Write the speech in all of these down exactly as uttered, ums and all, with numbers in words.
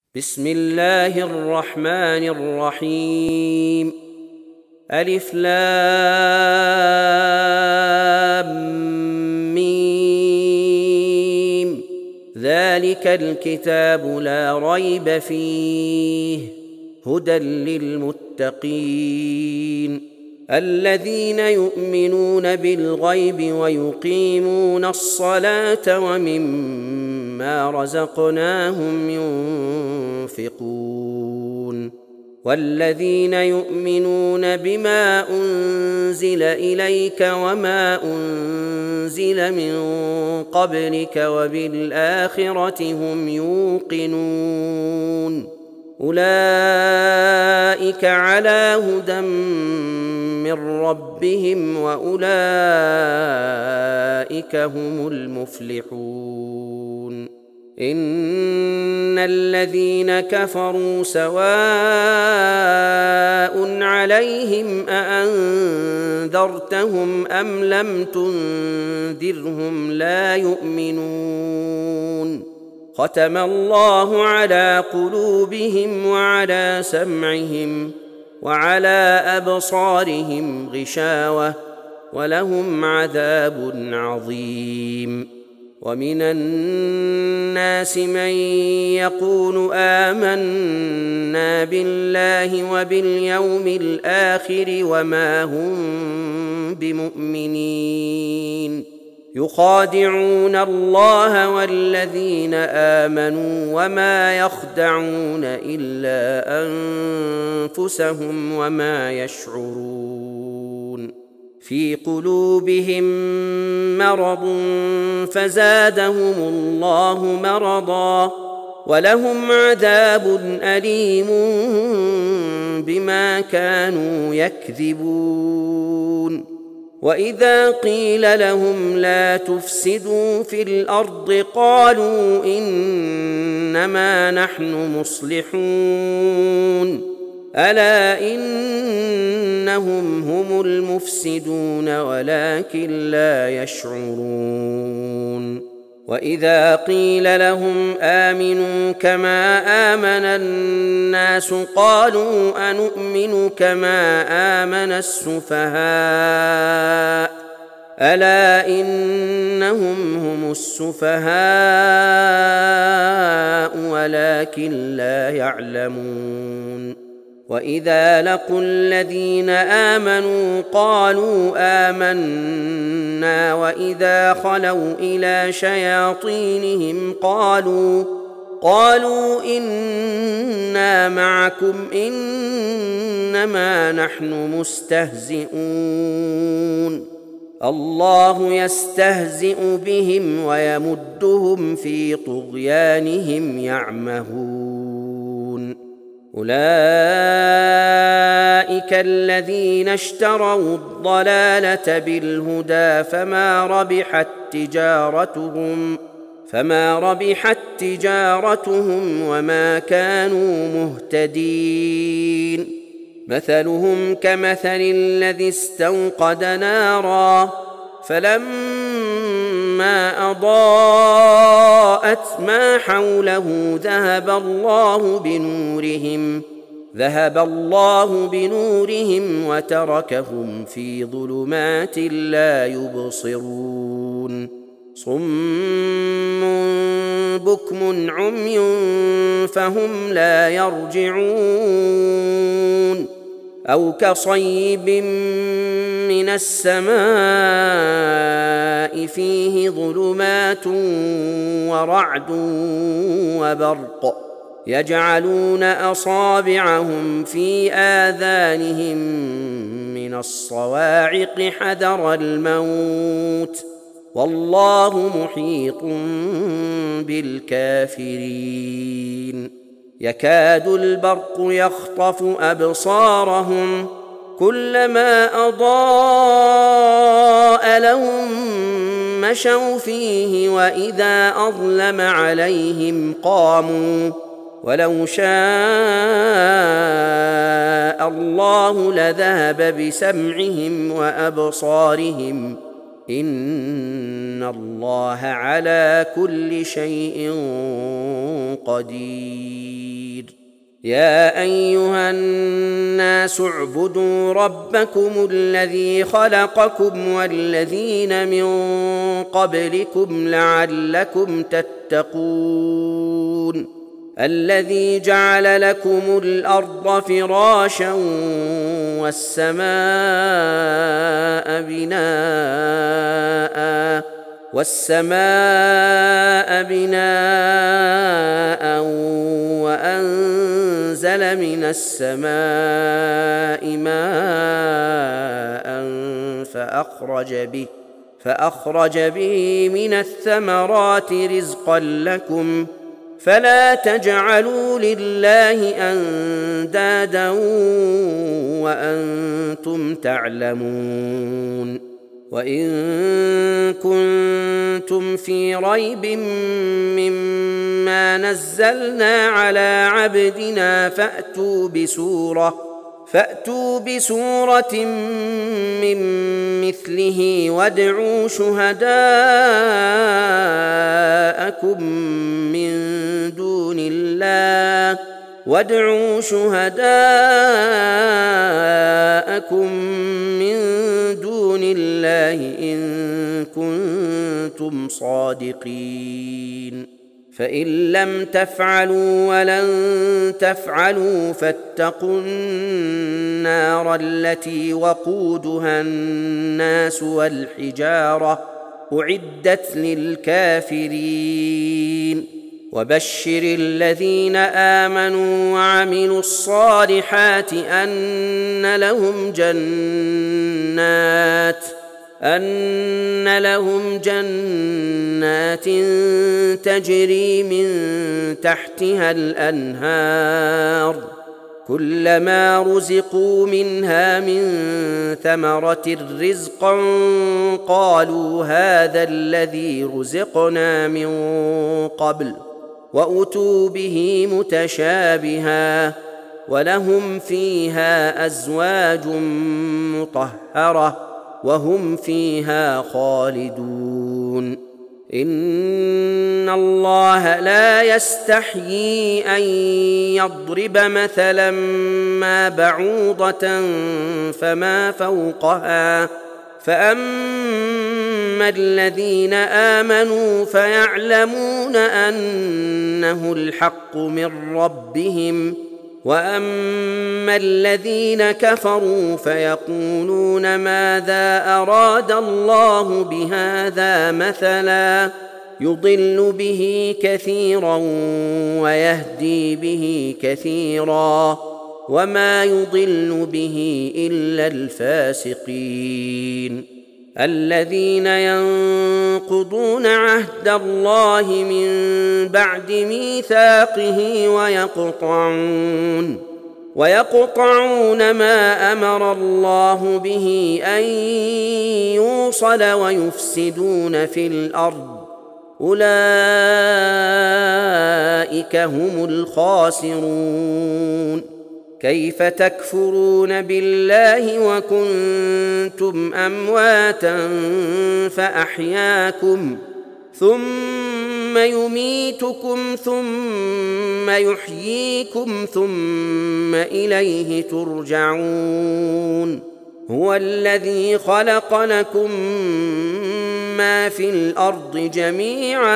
بسم الله الرحمن الرحيم. ألف لام ميم. ذلك الكتاب لا ريب فيه هدى للمتقين الذين يؤمنون بالغيب ويقيمون الصلاة ومما رزقناهم ينفقون والذين يؤمنون بما أنزل إليك وما أنزل من قبلك وبالآخرة هم يوقنون أولئك على هدى من ربهم وأولئك هم المفلحون. إن الذين كفروا سواء عليهم أأنذرتهم أم لم تنذرهم لا يؤمنون. ختم الله على قلوبهم وعلى سمعهم وعلى أبصارهم غشاوة ولهم عذاب عظيم. ومن الناس من يقول آمنا بالله وباليوم الآخر وما هم بمؤمنين يخادعون الله والذين آمنوا وما يخدعون إلا أنفسهم وما يشعرون. في قلوبهم مرض فزادهم الله مرضا ولهم عذاب أليم بما كانوا يكذبون. وإذا قيل لهم لا تفسدوا في الأرض قالوا إنما نحن مصلحون ألا إنهم هم المفسدون ولكن لا يشعرون. وإذا قيل لهم آمنوا كما آمن الناس قالوا أنؤمن كما آمن السفهاء ألا إنهم هم السفهاء ولكن لا يعلمون. وإذا لقوا الذين آمنوا قالوا آمنا وإذا خلوا إلى شياطينهم قالوا قالوا إنا معكم إنما نحن مستهزئون. الله يستهزئ بهم ويمدهم في طغيانهم يعمهون. أولئك الذين اشتروا الضلالة بالهدى فما ربحت تجارتهم فما ربحت تجارتهم وما كانوا مهتدين. مثلهم كمثل الذي استوقد نارا فلما أضاءت ما حوله ذهب الله بنورهم ذهب الله بنورهم وتركهم في ظلمات لا يبصرون. صم بكم عمي فهم لا يرجعون. أو كصيب من السماء فيه ظلمات ورعد وبرق يجعلون أصابعهم في آذانهم من الصواعق حذر الموت والله محيط بالكافرين. يكاد البرق يخطف أبصارهم كلما أضاء لهم مشوا فيه وإذا أظلم عليهم قاموا ولو شاء الله لذهب بسمعهم وأبصارهم إن الله على كل شيء قدير. يا أيها الناس اعبدوا ربكم الذي خلقكم والذين من قبلكم لعلكم تتقون الذي جعل لكم الأرض فراشا والسماء بناء والسماء بناء وأنزل من السماء ماء فأخرج به فأخرج به من الثمرات رزقا لكم فلا تجعلوا لله أندادا وأنتم تعلمون. وإن كنتم في ريب مما نزلنا على عبدنا فأتوا بسورة فأتوا بسورة من مثله وادعوا شهداءكم من دون الله وادعوا شهداءكم من دون الله إن كنتم صادقين. فإن لم تفعلوا ولن تفعلوا فاتقوا النار التي وقودها الناس والحجارة أعدت للكافرين. وبشر الذين آمنوا وعملوا الصالحات أن لهم جنات أن لهم جنات تجري من تحتها الأنهار كلما رزقوا منها من ثمرة رزقا قالوا هذا الذي رزقنا من قبل وأتوا به متشابها ولهم فيها أزواج مطهرة وهم فيها خالدون. إن الله لا يستحيي أن يضرب مثلا ما بعوضة فما فوقها فأما الذين آمنوا فيعلمون أنه الحق من ربهم وأما الذين كفروا فيقولون ماذا أراد الله بهذا مثلا يضل به كثيرا ويهدي به كثيرا وما يضل به إلا الفاسقين. الذين ينقضون عهد الله من بعد ميثاقه ويقطعون ويقطعون ما أمر الله به أن يوصل ويفسدون في الأرض أولئك هم الخاسرون. كيف تكفرون بالله وكنتم أمواتا فأحياكم ثم يميتكم ثم يحييكم ثم إليه ترجعون. هو الذي خلق لكم ما في الأرض جميعا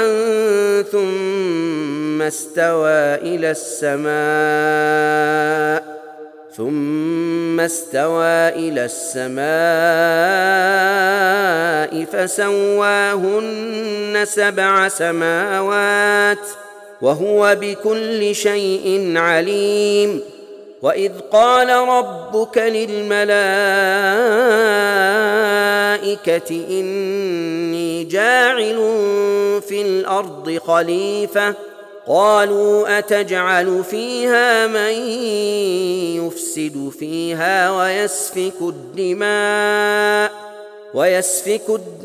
ثم استوى إلى السماء ثم استوى إلى السماء فسواهن سبع سماوات وهو بكل شيء عليم. وإذ قال ربك للملائكة إني جاعل في الأرض خليفة قالوا أتجعل فيها من يفسد فيها ويسفك الدماء ويسفك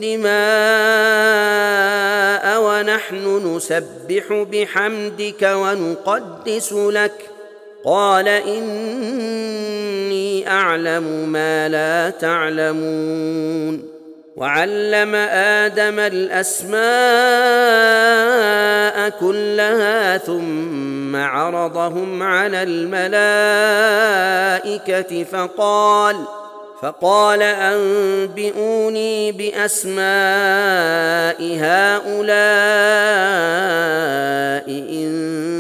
الدماء ونحن نسبح بحمدك ونقدس لك قال إني أعلم ما لا تعلمون. وعلم آدم الأسماء كلها ثم عرضهم على الملائكة فقال فقال أنبئوني بأسماء هؤلاء إن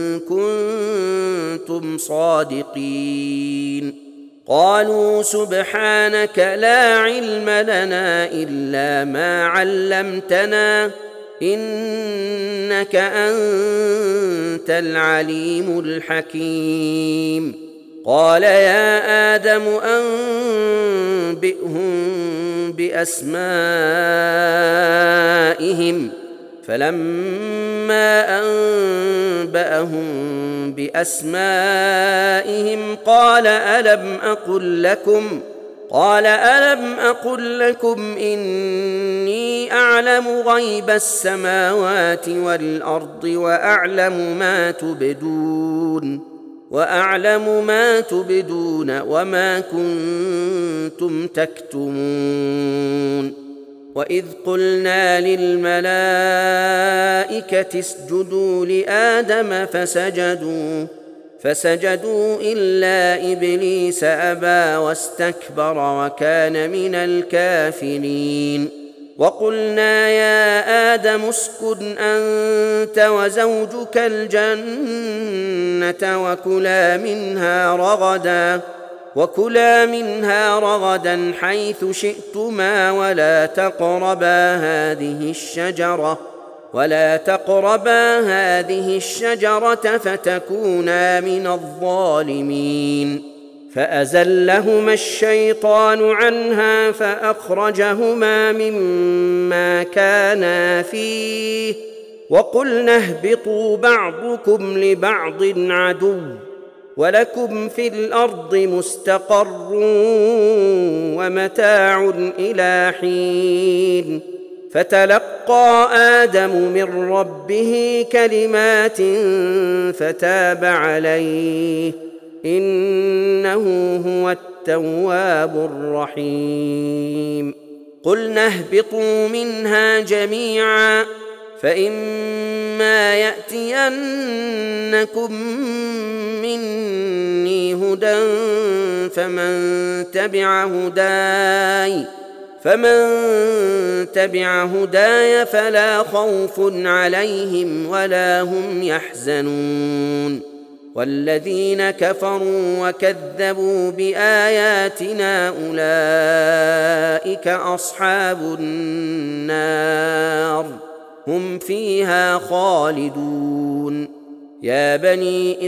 كنتم صادقين قالوا سبحانك لا علم لنا إلا ما علمتنا إنك أنت العليم الحكيم قال يا آدم أنبئهم بأسمائهم فلما أنبأهم بأسمائهم قال ألم أقل لكم قال ألم أقل لكم إني أعلم غيب السماوات والأرض وأعلم ما تبدون وأعلم ما تبدون وما كنتم تكتمون وإذ قلنا للملائكة اسجدوا لآدم فسجدوا فسجدوا إلا إبليس أبى واستكبر وكان من الكافرين وقلنا يا آدم اسكن أنت وزوجك الجنة وكلا منها رغدا وكلا منها رغدا حيث شئتما ولا تقربا هذه الشجرة ولا تقربا هذه الشجرة فتكونا من الظالمين فأزلهما الشيطان عنها فأخرجهما مما كانا فيه وقلنا اهبطوا بعضكم لبعض عدو ولكم في الأرض مستقر ومتاع إلى حين فتلقى آدم من ربه كلمات فتاب عليه إنه هو التواب الرحيم قلنا اهبطوا منها جميعا فإما يأتينكم مني هدى فمن تبع هداي فمن تبع هداي فلا خوف عليهم ولا هم يحزنون والذين كفروا وكذبوا بآياتنا أولئك أصحاب النار هم فيها خالدون يا بني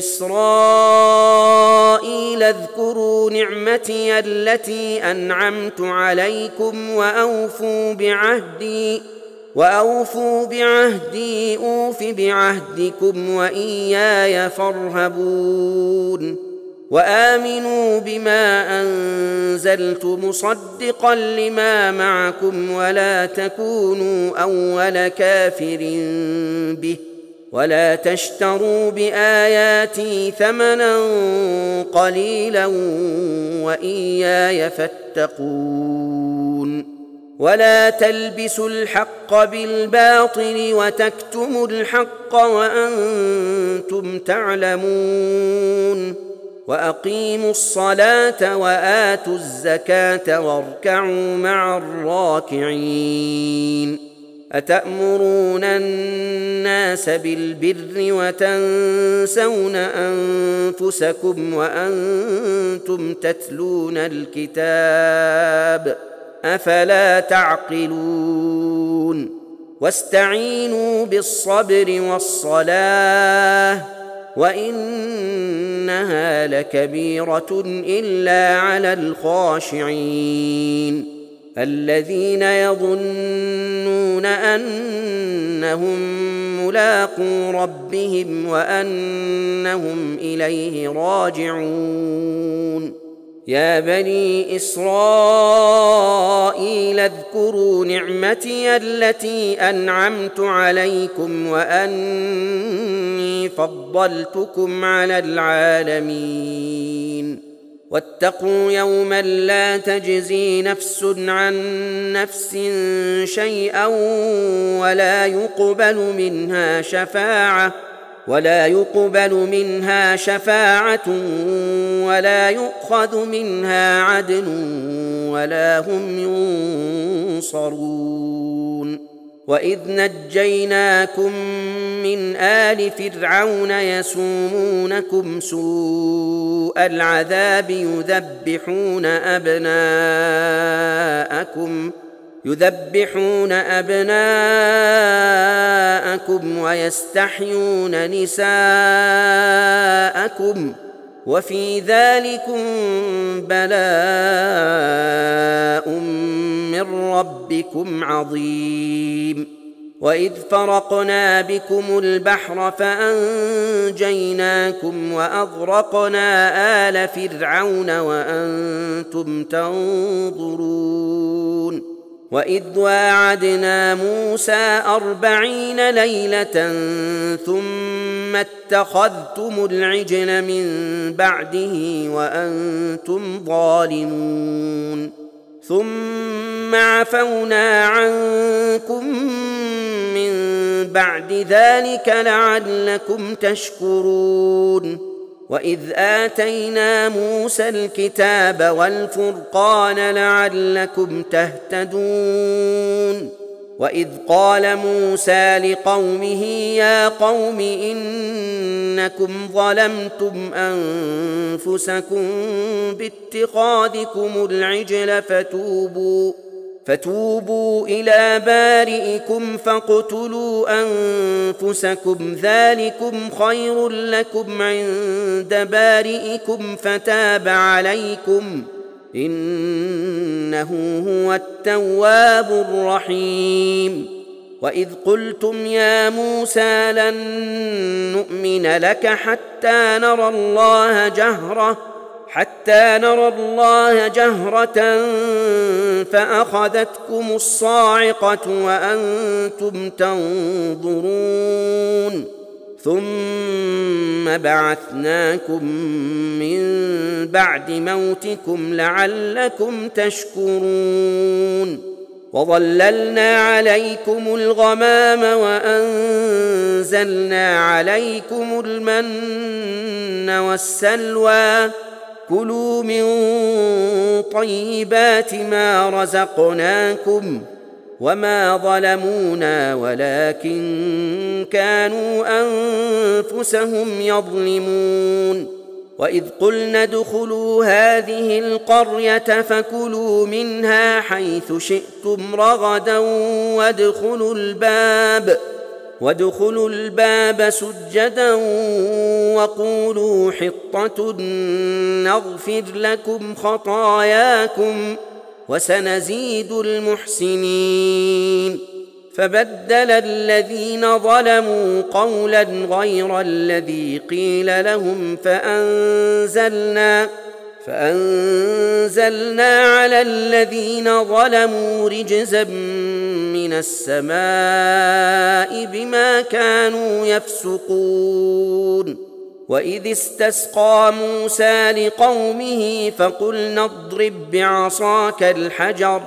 إسرائيل اذكروا نعمتي التي أنعمت عليكم وأوفوا بعهدي وأوفوا بعهدي أوف بعهدكم وإياي فارهبون وآمنوا بما أنزلت مصدقا لما معكم ولا تكونوا أول كافر به ولا تشتروا بآياتي ثمنا قليلا وإياي فاتقون ولا تلبسوا الحق بالباطل وتكتموا الحق وأنتم تعلمون وأقيموا الصلاة وآتوا الزكاة واركعوا مع الراكعين أتأمرون الناس بالبر وتنسون أنفسكم وأنتم تتلون الكتاب أفلا تعقلون واستعينوا بالصبر والصلاة وإنها لكبيرة إلا على الخاشعين الذين يظنون أنهم ملاقو ربهم وأنهم إليه راجعون يا بني إسرائيل اذكروا نعمتي التي أنعمت عليكم وأني فضلتكم على العالمين واتقوا يوما لا تجزي نفس عن نفس شيئا ولا يقبل منها شفاعة ولا يقبل منها شفاعة ولا يؤخذ منها عدل ولا هم ينصرون. وإذ نجيناكم من آل فرعون يسومونكم سوء العذاب يذبحون أبناءكم يذبحون أبناءكم ويستحيون نساءكم وفي ذلكم بلاء من ربكم عظيم. وإذ فرقنا بكم البحر فأنجيناكم وأغرقنا آل فرعون وأنتم تنظرون. وإذ واعدنا موسى أربعين ليلة ثم اتخذتم العجل من بعده وأنتم ظالمون ثم عفونا عنكم من بعد ذلك لعلكم تشكرون. وإذ آتينا موسى الكتاب والفرقان لعلكم تهتدون. وإذ قال موسى لقومه يا قوم إنكم ظلمتم أنفسكم باتخاذكم العجل فتوبوا فتوبوا إلى بارئكم فاقتلوا أنفسكم ذلكم خير لكم عند بارئكم فتاب عليكم إنه هو التواب الرحيم. وإذ قلتم يا موسى لن نؤمن لك حتى نرى الله جهرة حتى نرى الله جهرة فأخذتكم الصاعقة وأنتم تنظرون ثم بعثناكم من بعد موتكم لعلكم تشكرون. وظللنا عليكم الغمام وأنزلنا عليكم المن والسلوى كلوا من طيبات ما رزقناكم وما ظلمونا ولكن كانوا أنفسهم يظلمون. وإذ قلنا ادخلوا هذه القرية فكلوا منها حيث شئتم رغدا وادخلوا الباب وادخلوا الباب سجدا وقولوا حطة نغفر لكم خطاياكم وسنزيد المحسنين. فبدل الذين ظلموا قولا غير الذي قيل لهم فأنزلنا فأنزلنا على الذين ظلموا رجزا من السماء بما كانوا يفسقون. وإذ استسقى موسى لقومه فقلنا اضرب بعصاك الحجر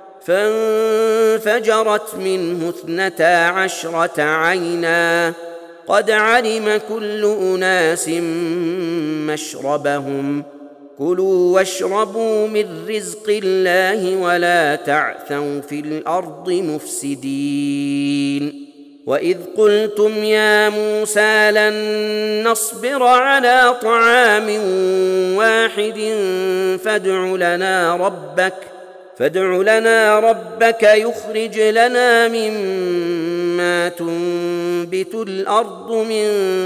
فانفجرت منه اثنتا عشرة عينا قد علم كل أناس مشربهم كلوا واشربوا من رزق الله ولا تعثوا في الأرض مفسدين. وإذ قلتم يا موسى لن نصبر على طعام واحد فادع لنا ربك فادع لنا ربك يخرج لنا مما تنبت الأرض من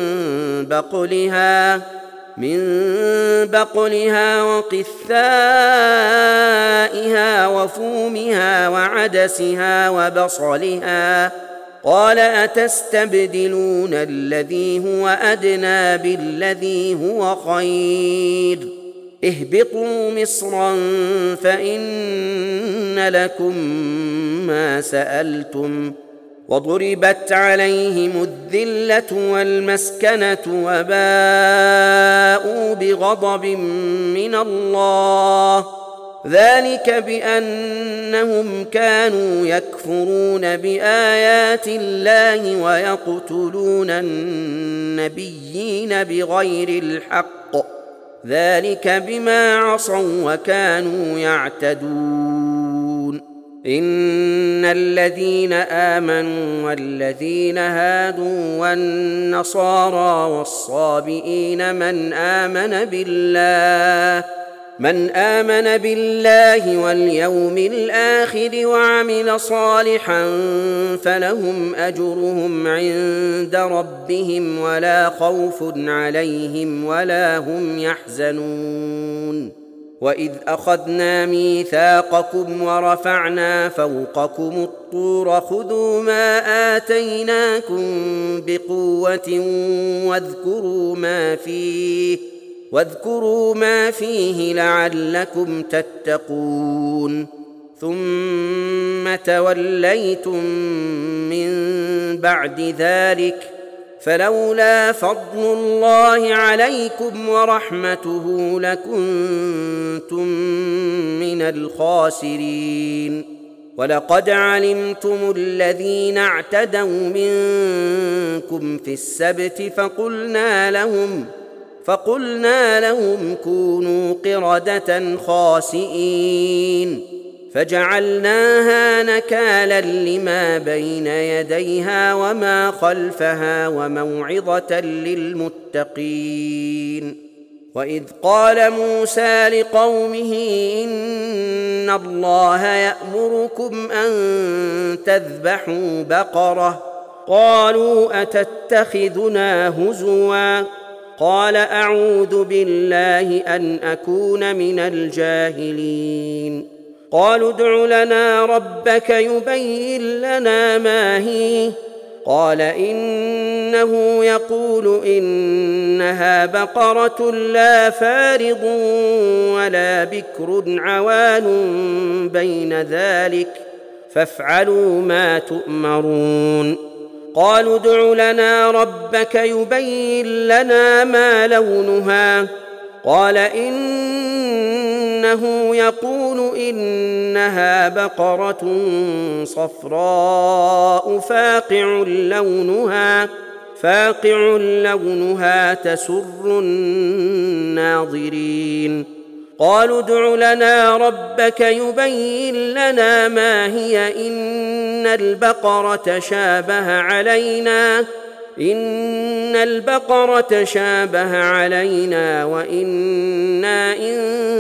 بقلها من بقلها وقثائها وفومها وعدسها وبصلها قال أتستبدلون الذي هو أدنى بالذي هو خير اهبطوا مصرا فإن لكم ما سألتم وضربت عليهم الذلة والمسكنة وباءوا بغضب من الله ذلك بأنهم كانوا يكفرون بآيات الله ويقتلون النبيين بغير الحق ذلك بما عصوا وكانوا يعتدون إن الذين آمنوا والذين هادوا والنصارى والصابئين من آمن بالله من آمن بالله واليوم الآخر وعمل صالحا فلهم أجرهم عند ربهم ولا خوف عليهم ولا هم يحزنون وإذ أخذنا ميثاقكم ورفعنا فوقكم الطور خذوا ما آتيناكم بقوة واذكروا ما فيه واذكروا ما فيه لعلكم تتقون ثم توليتم من بعد ذلك فلولا فضل الله عليكم ورحمته لكنتم من الخاسرين ولقد علمتم الذين اعتدوا منكم في السبت فقلنا لهم فقلنا لهم كونوا قردة خاسئين فجعلناها نكالا لما بين يديها وما خلفها وموعظة للمتقين وإذ قال موسى لقومه إن الله يأمركم أن تذبحوا بقرة قالوا أتتخذنا هزوا قال أعوذ بالله أن أكون من الجاهلين قالوا ادع لنا ربك يبين لنا ما هي قال إنه يقول إنها بقرة لا فارض ولا بكر عوان بين ذلك فافعلوا ما تؤمرون قالوا ادع لنا ربك يبين لنا ما لونها قال إنه يقول إنها بقرة صفراء فاقع لونها فاقع لونها تسر الناظرين قالوا ادع لنا ربك يبين لنا ما هي إن البقرة شابه علينا إن البقرة شابه علينا وإنا إن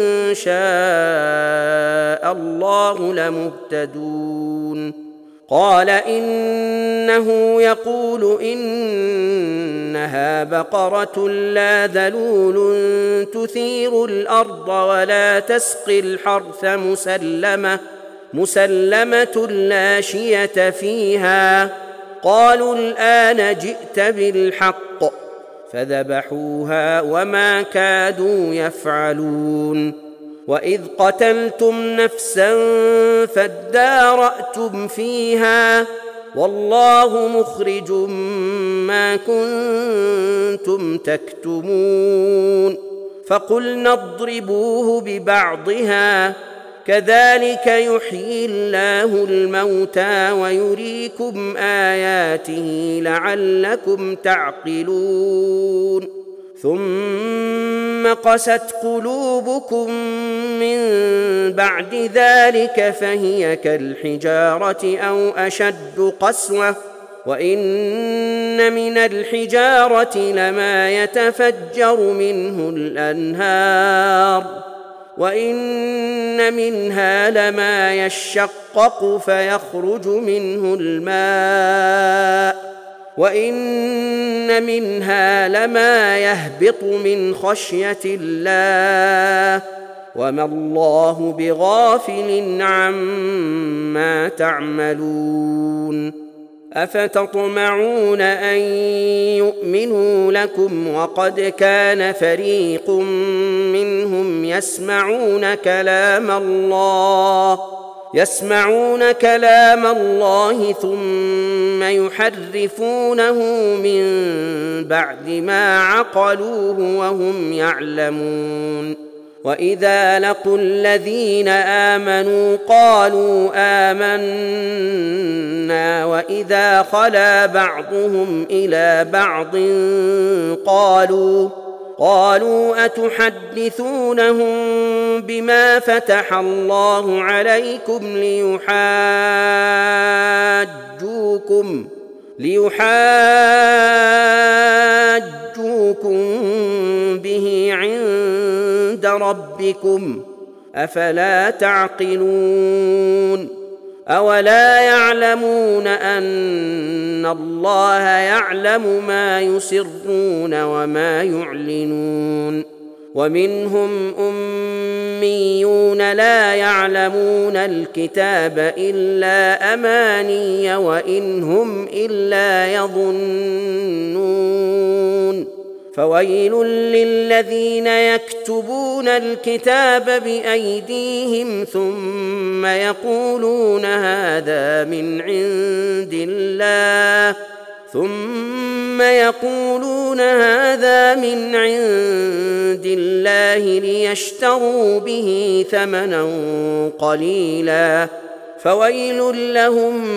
شاء الله لمهتدون قال إنه يقول إنها بقرة لا ذلول تثير الأرض ولا تسقي الحرث مسلمة مسلمة لا شية فيها قالوا الآن جئت بالحق فذبحوها وما كادوا يفعلون وإذ قتلتم نفسا فادارأتم فيها والله مخرج ما كنتم تكتمون فقلنا اضربوه ببعضها كذلك يحيي الله الموتى ويريكم آياته لعلكم تعقلون ثم قست قلوبكم من بعد ذلك فهي كالحجارة أو أشد قسوة وإن من الحجارة لما يتفجر منه الأنهار وإن منها لما يشقق فيخرج منه الماء وإن منها لما يهبط من خشية الله وما الله بغافل عما تعملون أفتطمعون أن يؤمنوا لكم وقد كان فريق منهم يسمعون كلام الله يسمعون كلام الله ثم يحرفونه من بعد ما عقلوه وهم يعلمون. وإذا لقوا الذين آمنوا قالوا آمنا وإذا خلا بعضهم إلى بعض قالوا قالوا أتحدثونهم بما فتح الله عليكم ليحاجوكم ليحاجوكم به عند ربكم أفلا تعقلون؟ أولا يعلمون أن الله يعلم ما يسرون وما يعلنون؟ ومنهم أميون لا يعلمون الكتاب إلا أماني وإن هم إلا يظنون. فويل للذين يكتبون الكتاب بأيديهم ثم يقولون هذا من عند الله ثم يقولون هذا من عند الله ليشتروا به ثمنا قليلا فويل لهم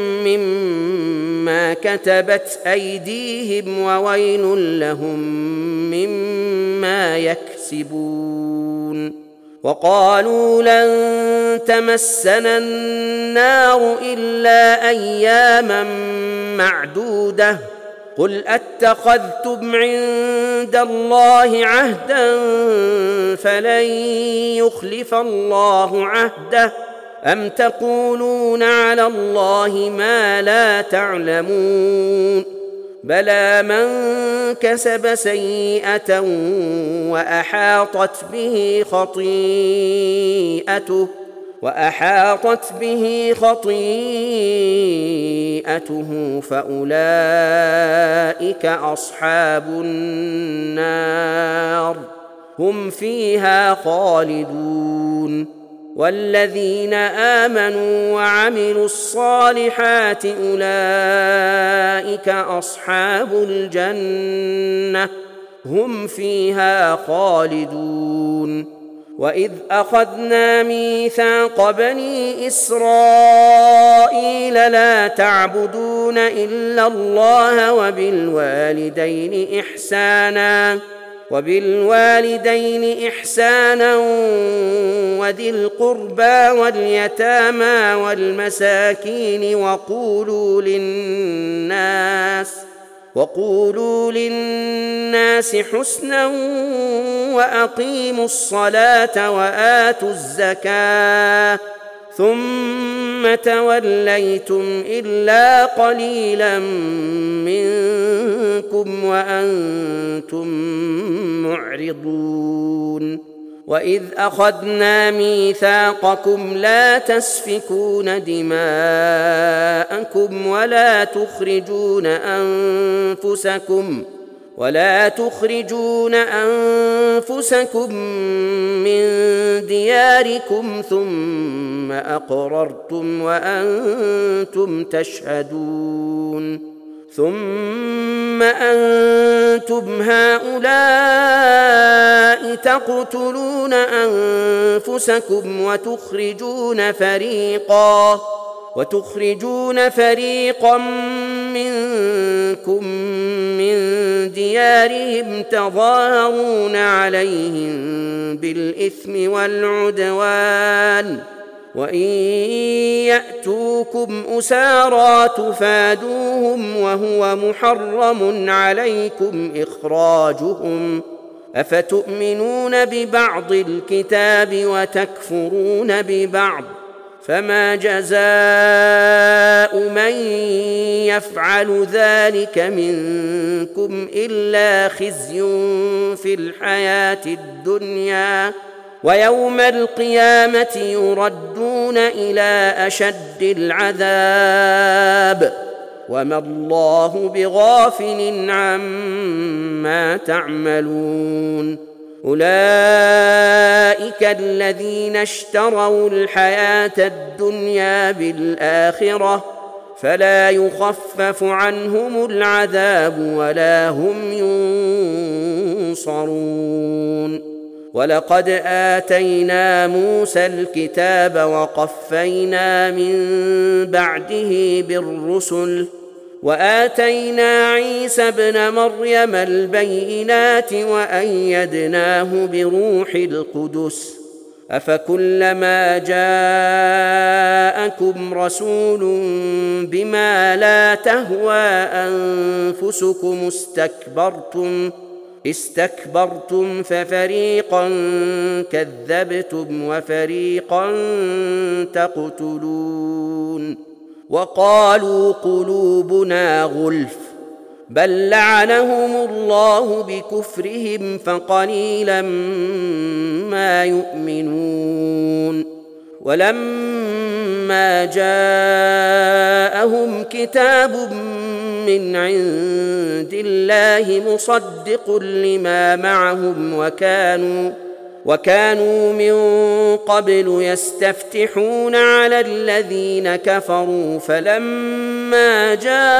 مما كتبت أيديهم وويل لهم مما يكسبون. وقالوا لن تمسنا النار إلا أياما معدودة قل أتخذتم عند الله عهدا فلن يخلف الله عهده أم تقولون على الله ما لا تعلمون؟ بلى من كسب سيئة وأحاطت به خطيئته وأحاطت به خطيئته فأولئك أصحاب النار هم فيها خالدون. والذين آمنوا وعملوا الصالحات أولئك أصحاب الجنة هم فيها خالدون. وإذ أخذنا ميثاق بني إسرائيل لا تعبدون إلا الله وبالوالدين إحسانا وبالوالدين إحسانا وذي القربى واليتامى والمساكين وقولوا للناس وقولوا للناس حسنا وأقيموا الصلاة وآتوا الزكاة ثم توليتم إلا قليلا منكم وأنتم معرضون. وإذ أخذنا ميثاقكم لا تسفكون دماءكم ولا تخرجون أنفسكم ولا تخرجون أنفسكم من دياركم ثم أقررتم وأنتم تشهدون. ثم أنتم هؤلاء تقتلون أنفسكم وتخرجون فريقا وتخرجون فريقا منكم من ديارهم تظاهرون عليهم بالإثم والعدوان وإن يأتوكم أسارى تفادوهم وهو محرم عليكم إخراجهم أفتؤمنون ببعض الكتاب وتكفرون ببعض فما جزاء من يفعل ذلك منكم إلا خزي في الحياة الدنيا ويوم القيامة يردون إلى أشد العذاب وما الله بغافل عما تعملون. أولئك الذين اشتروا الحياة الدنيا بالآخرة فلا يخفف عنهم العذاب ولا هم ينصرون. ولقد آتينا موسى الكتاب وقفينا من بعده بالرسل وآتينا عيسى ابن مريم البينات وأيدناه بروح القدس أفكلما جاءكم رسول بما لا تهوى أنفسكم استكبرتم استكبرتم ففريقا كذبتم وفريقا تقتلون. وقالوا قلوبنا غلف بل لعنهم الله بكفرهم فقليلا ما يؤمنون. ولما جاءهم كتاب من عند الله مصدق لما معهم وكانوا وكانوا من قبل يستفتحون على الذين كفروا فلما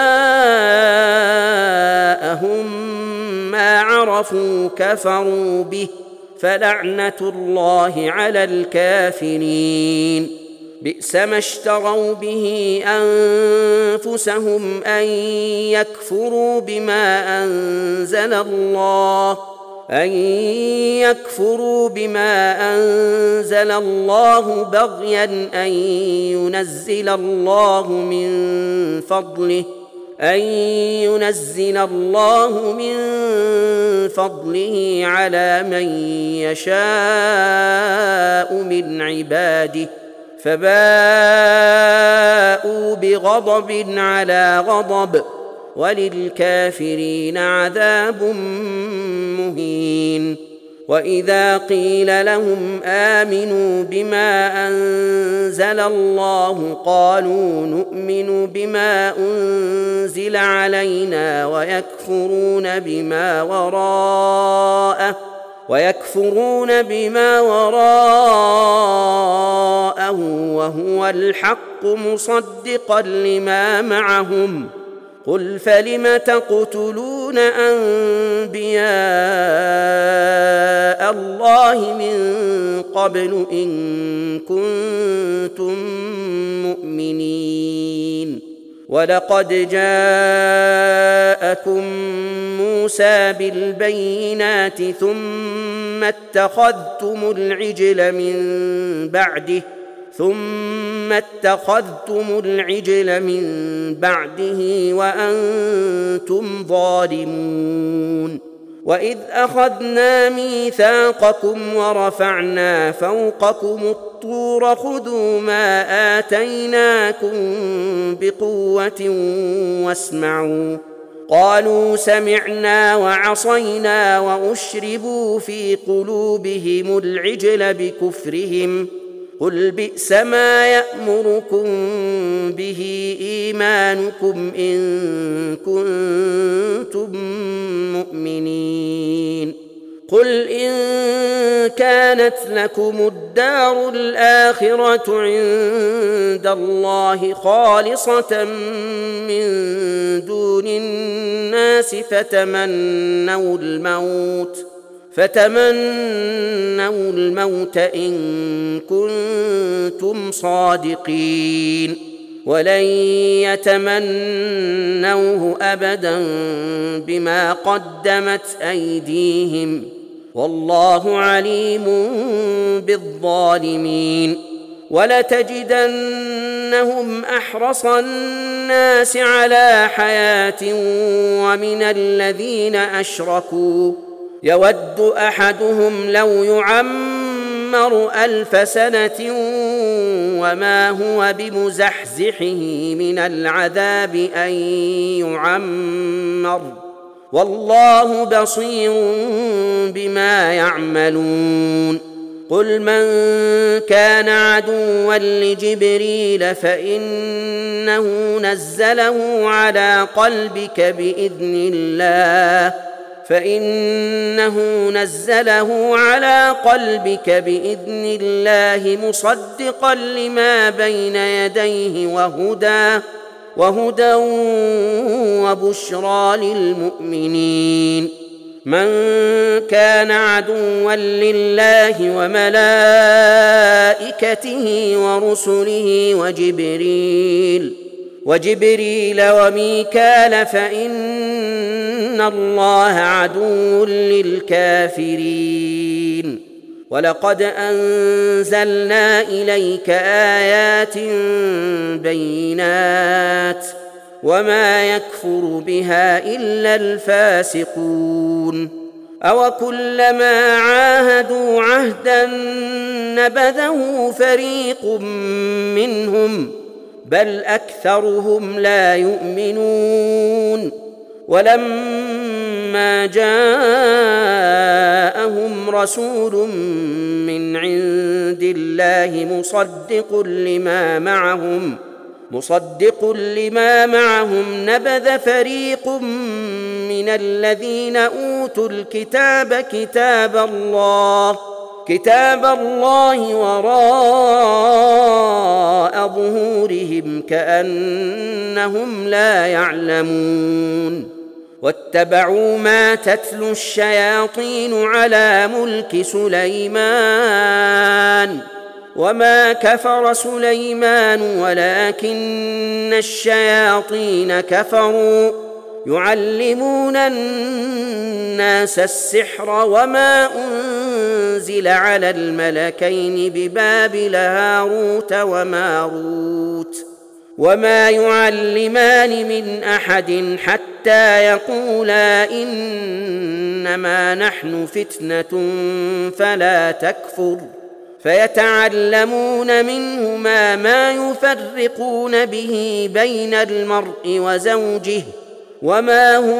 جاءهم ما عرفوا كفروا به فلعنة الله على الكافرين. بئس ما اشتروا به أنفسهم أن يكفروا بما أنزل الله أن يكفروا بما أنزل الله بغيا أن ينزل الله من فضله أن ينزل الله من فضله على من يشاء من عباده فباءوا بغضب على غضب وللكافرين عذاب مهين. وإذا قيل لهم آمنوا بما أنزل الله قالوا نؤمن بما أنزل علينا ويكفرون بما وراءه ويكفرون بما وراءه وهو الحق مصدقا لما معهم قل فلم تقتلون أنبياء الله من قبل إن كنتم مؤمنين. ولقد جاءكم موسى بالبينات ثم اتخذتم العجل من بعده ثم اتخذتم العجل من بعده وأنتم ظالمون. وإذ أخذنا ميثاقكم ورفعنا فوقكم الطور خذوا ما آتيناكم بقوة واسمعوا قالوا سمعنا وعصينا وأشربوا في قلوبهم العجل بكفرهم قل بئس ما يأمركم به إيمانكم إن كنتم مؤمنين. قل إن كانت لكم الدار الآخرة عند الله خالصة من دون الناس فتمنوا الموت فتمنوا الموت إن كنتم صادقين ولن يتمنوه أبدا بما قدمت أيديهم والله عليم بالظالمين. ولتجدنهم أحرص الناس على حياة ومن الذين أشركوا يود أحدهم لو يعمر ألف سنة وما هو بمزحزحه من العذاب أن يعمر والله بصير بما يعملون. قل من كان عدوا لجبريل فإنه نزله على قلبك بإذن الله فإنه نزله على قلبك بإذن الله مصدقا لما بين يديه وهدى وهدى وبشرى للمؤمنين. من كان عدوا لله وملائكته ورسله وجبريل وجبريل وميكال فإن الله عدو للكافرين. ولقد أنزلنا إليك آيات بينات وما يكفر بها إلا الفاسقون. أوكلما عاهدوا عهدا نبذه فريق منهم بل أكثرهم لا يؤمنون. ولما جاءهم رسول من عند الله مصدق لما معهم مصدق لما معهم نبذ فريق من الذين أوتوا الكتاب كتاب الله كتاب الله وراء ظهورهم كأنهم لا يعلمون. واتبعوا ما تتلو الشياطين على ملك سليمان وما كفر سليمان ولكن الشياطين كفروا يعلمون الناس السحر وما أنزل على الملكين ببابل هاروت وماروت وما يعلمان من أحد حتى يقولا إنما نحن فتنة فلا تكفر فيتعلمون منهما ما يفرقون به بين المرء وزوجه وما هم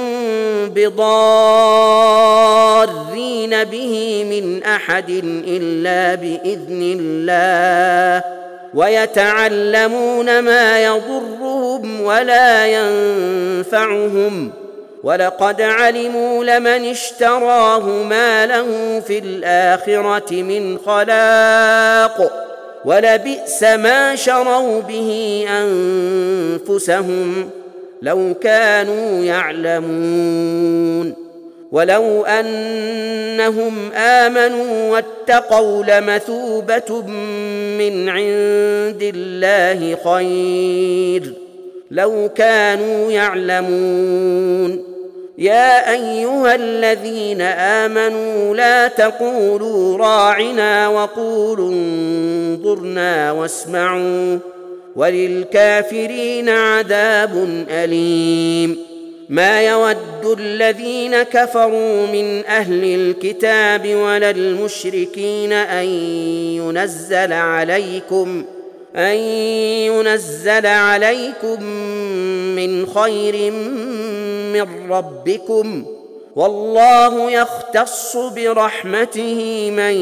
بضارين به من أحد إلا بإذن الله ويتعلمون ما يضرهم ولا ينفعهم ولقد علموا لمن اشتراه ما له في الآخرة من خلاق ولبئس ما شروا به أنفسهم لو كانوا يعلمون. ولو أنهم آمنوا واتقوا لمثوبة من عند الله خير لو كانوا يعلمون. يا أيها الذين آمنوا لا تقولوا راعنا وقولوا انظرنا واسمعوا وللكافرين عذاب أليم. ما يود الذين كفروا من أهل الكتاب ولا المشركين أن ينزل عليكم أن ينزل عليكم من خير من ربكم والله يختص برحمته من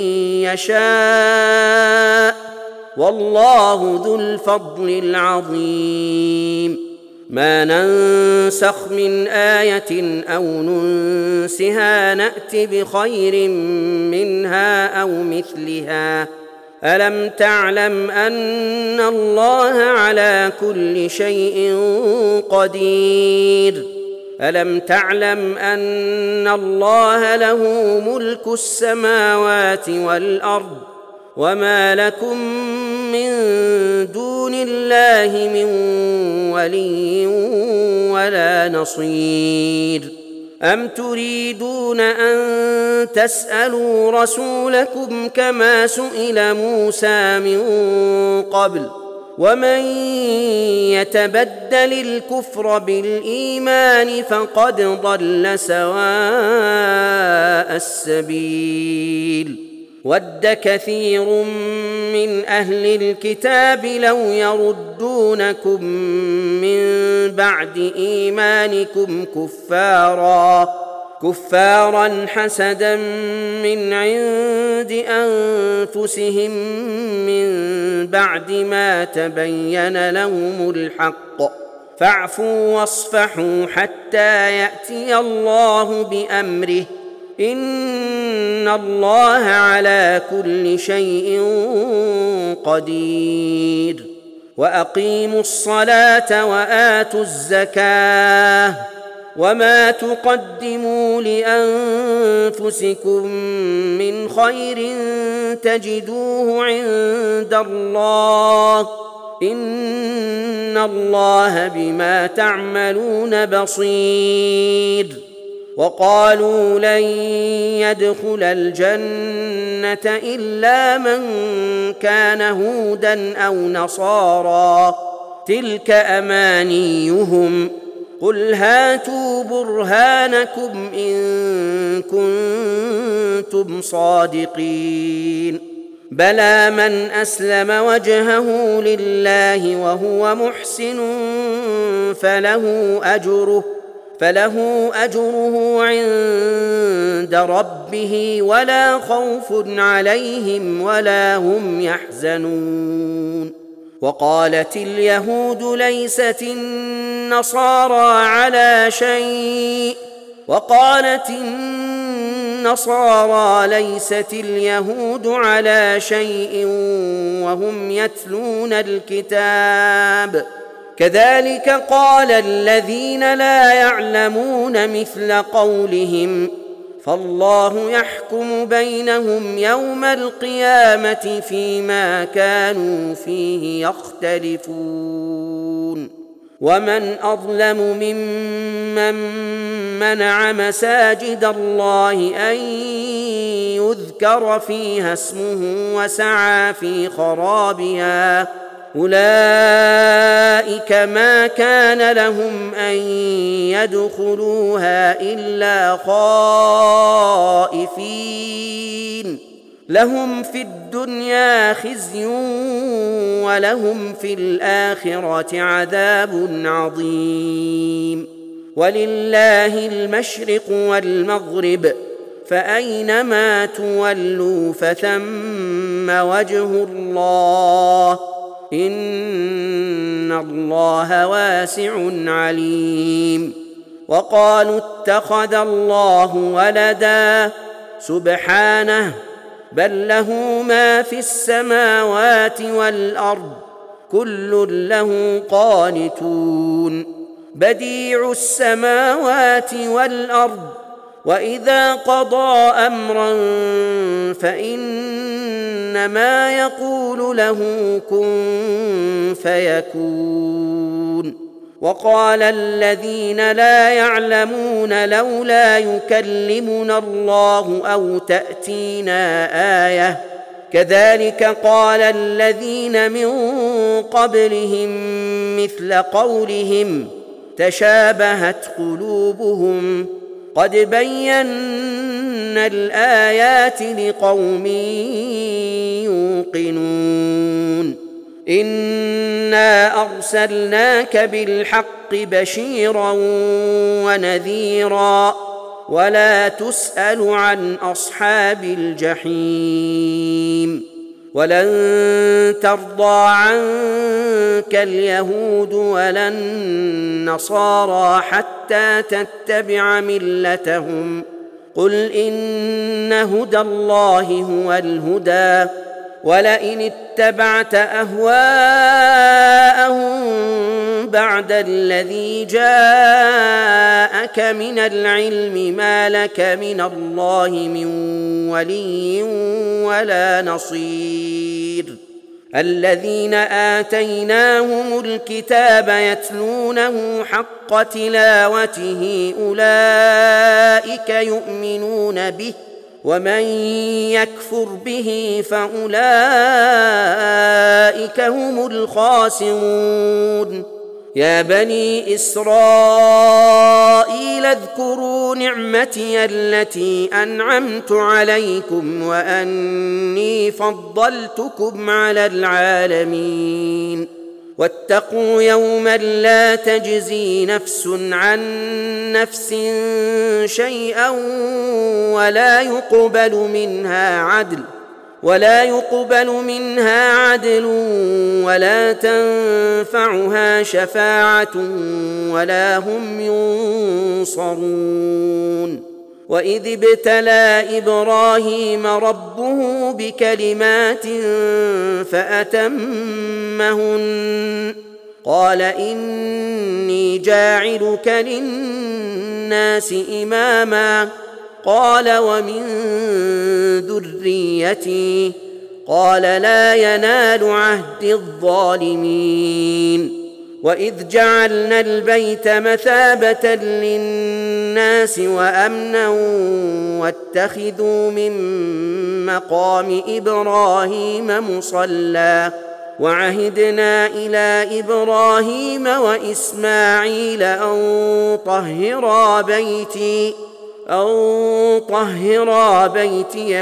يشاء والله ذو الفضل العظيم. ما ننسخ من آية أو ننسها نأت بخير منها أو مثلها. ألم تعلم أن الله على كل شيء قدير ألم تعلم أن الله له ملك السماوات والأرض وما لكم من دون الله من ولي ولا نصير. أم تريدون أن تسألوا رسولكم كما سئل موسى من قبل ومن يتبدل الكفر بالإيمان فقد ضل سواء السبيل. ود كثير من أهل الكتاب لو يردونكم من بعد إيمانكم كفارا كفارا حسدا من عند أنفسهم من بعد ما تبين لهم الحق فاعفوا واصفحوا حتى يأتي الله بأمره إن الله على كل شيء قدير وأقيموا الصلاة وآتوا الزكاة وما تقدموا لأنفسكم من خير تجدوه عند الله إن الله بما تعملون بصير وقالوا لن يدخل الجنة إلا من كان هودا أو نصارى تلك أمانيهم قل هاتوا برهانكم إن كنتم صادقين بلى من أسلم وجهه لله وهو محسن فله أجره فله أجره عند ربه ولا خوف عليهم ولا هم يحزنون وقالت اليهود ليست النصارى على شيء وقالت النصارى ليست اليهود على شيء وهم يتلون الكتاب كذلك قال الذين لا يعلمون مثل قولهم فالله يحكم بينهم يوم القيامة فيما كانوا فيه يختلفون ومن أظلم ممن منع مساجد الله أن يذكر فيها اسمه وسعى في خرابها أولئك ما كان لهم أن يدخلوها إلا خائفين لهم في الدنيا خزي ولهم في الآخرة عذاب عظيم ولله المشرق والمغرب فأينما تولوا فثم وجه الله إن الله واسع عليم وقالوا اتخذ الله ولدا سبحانه بل له ما في السماوات والأرض كل له قانتون بديع السماوات والأرض وإذا قضى أمرا فإنما يقول له كن فيكون وقال الذين لا يعلمون لولا يكلمنا الله أو تأتينا آية كذلك قال الذين من قبلهم مثل قولهم تشابهت قلوبهم قد بينا الآيات لقوم يوقنون إنا أرسلناك بالحق بشيرا ونذيرا ولا تسأل عن أصحاب الجحيم ولن ترضى عنك اليهود ولا النصارى حتى تتبع ملتهم قل إن هدى الله هو الهدى ولئن اتبعت أهواءهم بعد الذي جاءك من العلم ما لك من الله من ولي ولا نصير الذين آتيناهم الكتاب يتلونه حق تلاوته أولئك يؤمنون به ومن يكفر به فأولئك هم الخاسرون يا بني إسرائيل اذكروا نعمتي التي أنعمت عليكم وأني فضلتكم على العالمين واتقوا يوما لا تجزي نفس عن نفس شيئا ولا يقبل منها عدل ولا يقبل منها عدل ولا تنفعها شفاعة ولا هم ينصرون. وإذ ابتلى إبراهيم ربه بكلمات فأتمهن قال إني جاعلك للناس إماما قال ومن ذريتي قال لا ينال عهد الظالمين. وإذ جعلنا البيت مثابة للناس وأمنا واتخذوا من مقام إبراهيم مصلى وعهدنا إلى إبراهيم وإسماعيل أن طهرا بيتي أن طهرا بيتي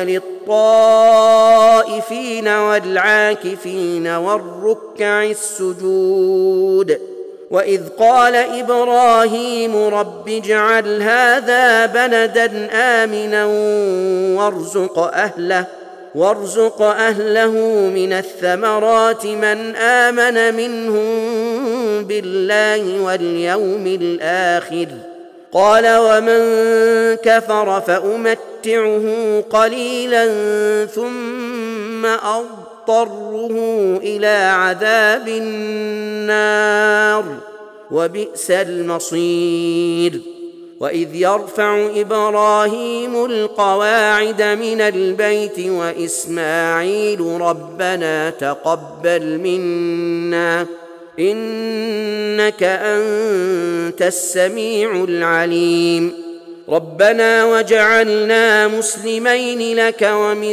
للطائفين والعاكفين والركع السجود. وإذ قال إبراهيم رب اجعل هذا بلدا آمنا وارزق أهله وارزق أهله من الثمرات من آمن منهم بالله واليوم الآخر قال ومن كفر فأمتعه قليلا ثم أضطره إلى عذاب النار وبئس المصير. وإذ يرفع إبراهيم القواعد من البيت وإسماعيل ربنا تقبل منا إنك أنت السميع العليم. ربنا وجعلنا مسلمين لك ومن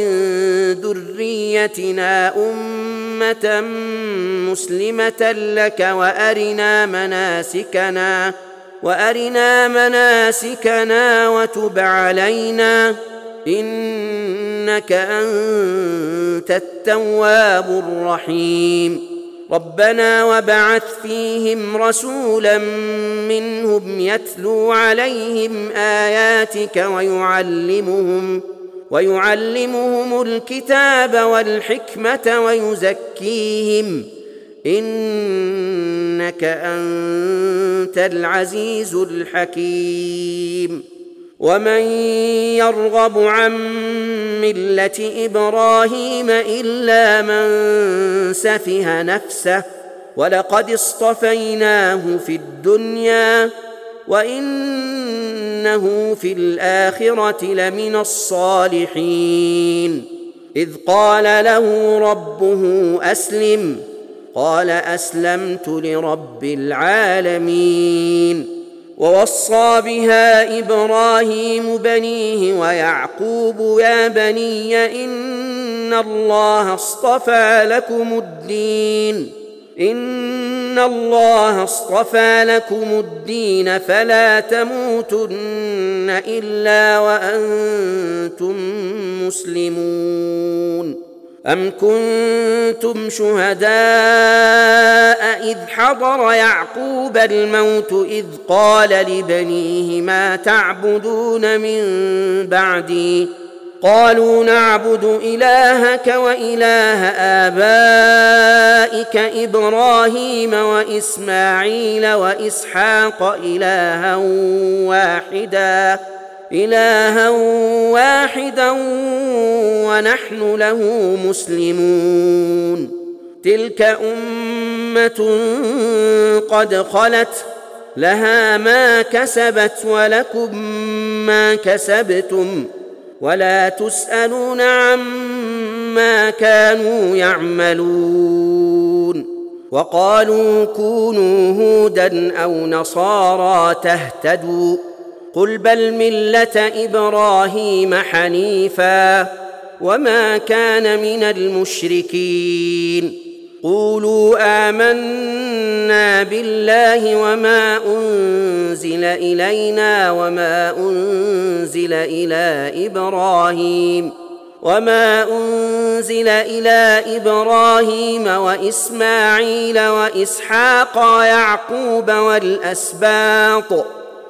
ذريتنا أمة مسلمة لك وأرنا مناسكنا وأرنا مناسكنا وتب علينا إنك أنت التواب الرحيم. ربنا وابعث فيهم رسولا منهم يتلو عليهم آياتك ويعلمهم ويعلمهم الكتاب والحكمة ويزكيهم إنك أنت العزيز الحكيم. ومن يرغب عن ملة إبراهيم إلا من سفه نفسه ولقد اصطفيناه في الدنيا وإنه في الآخرة لمن الصالحين. إذ قال له ربه أسلم قال أسلمت لرب العالمين. ووصى بها إبراهيم بنيه ويعقوب يا بني إن الله اصطفى لكم الدين إن الله اصطفى لكم الدين فلا تموتن إلا وأنتم مسلمون. أم كنتم شهداء إذ حضر يعقوب الموت إذ قال لبنيه ما تعبدون من بعدي قالوا نعبد إلهك وإله آبائك إبراهيم وإسماعيل وإسحاق إلها واحدا إلها واحدا ونحن له مسلمون. تلك أمة قد خلت لها ما كسبت ولكم ما كسبتم ولا تسألون عما كانوا يعملون. وقالوا كونوا هودا أو نصارى تهتدوا قل بل ملة إبراهيم حنيفا وما كان من المشركين. قولوا آمنا بالله وما أنزل إلينا وما أنزل إلى إبراهيم وما أنزل إلى إبراهيم وإسماعيل وإسحاق ويعقوب والأسباط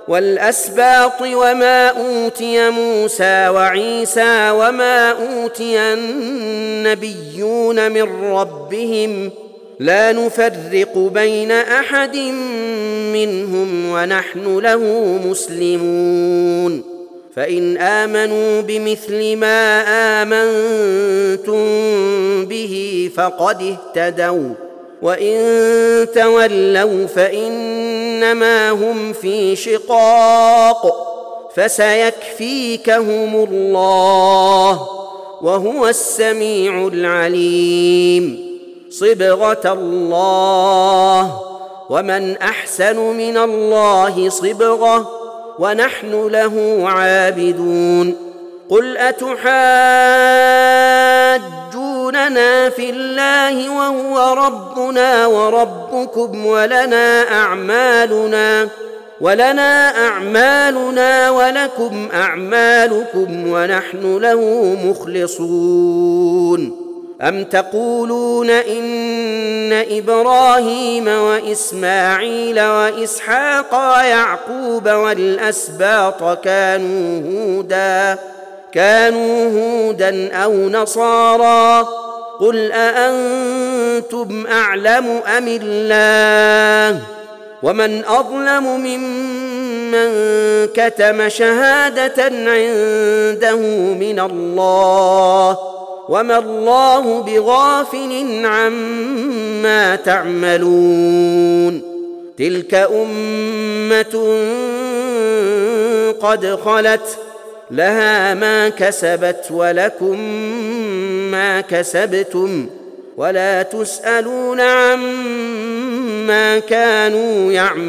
والأسباط وما أوتي موسى وعيسى وما أوتي النبيون من ربهم لا نفرق بين أحد منهم ونحن له مسلمون فإن آمنوا بمثل ما آمنتم به فقد اهتدوا وإن تولوا فإنما هم في شقاق فسيكفيكهم الله وهو السميع العليم صبغة الله ومن أحسن من الله صبغة ونحن له عابدون قل أتحاجوننا في الله وهو ربنا وربكم ولنا أعمالنا ولنا أعمالنا ولكم أعمالكم ونحن له مخلصون أم تقولون إن إبراهيم وإسماعيل وإسحاق ويعقوب والأسباط كانوا هودا كانوا هودا أو نصارى قل أأنتم أعلم أم الله ومن أظلم ممن كتم شهادة عنده من الله وما الله بغافل عما تعملون تلك أمة قد خلت لها ما كسبت ولكم ما كسبتم ولا تسألون عما كانوا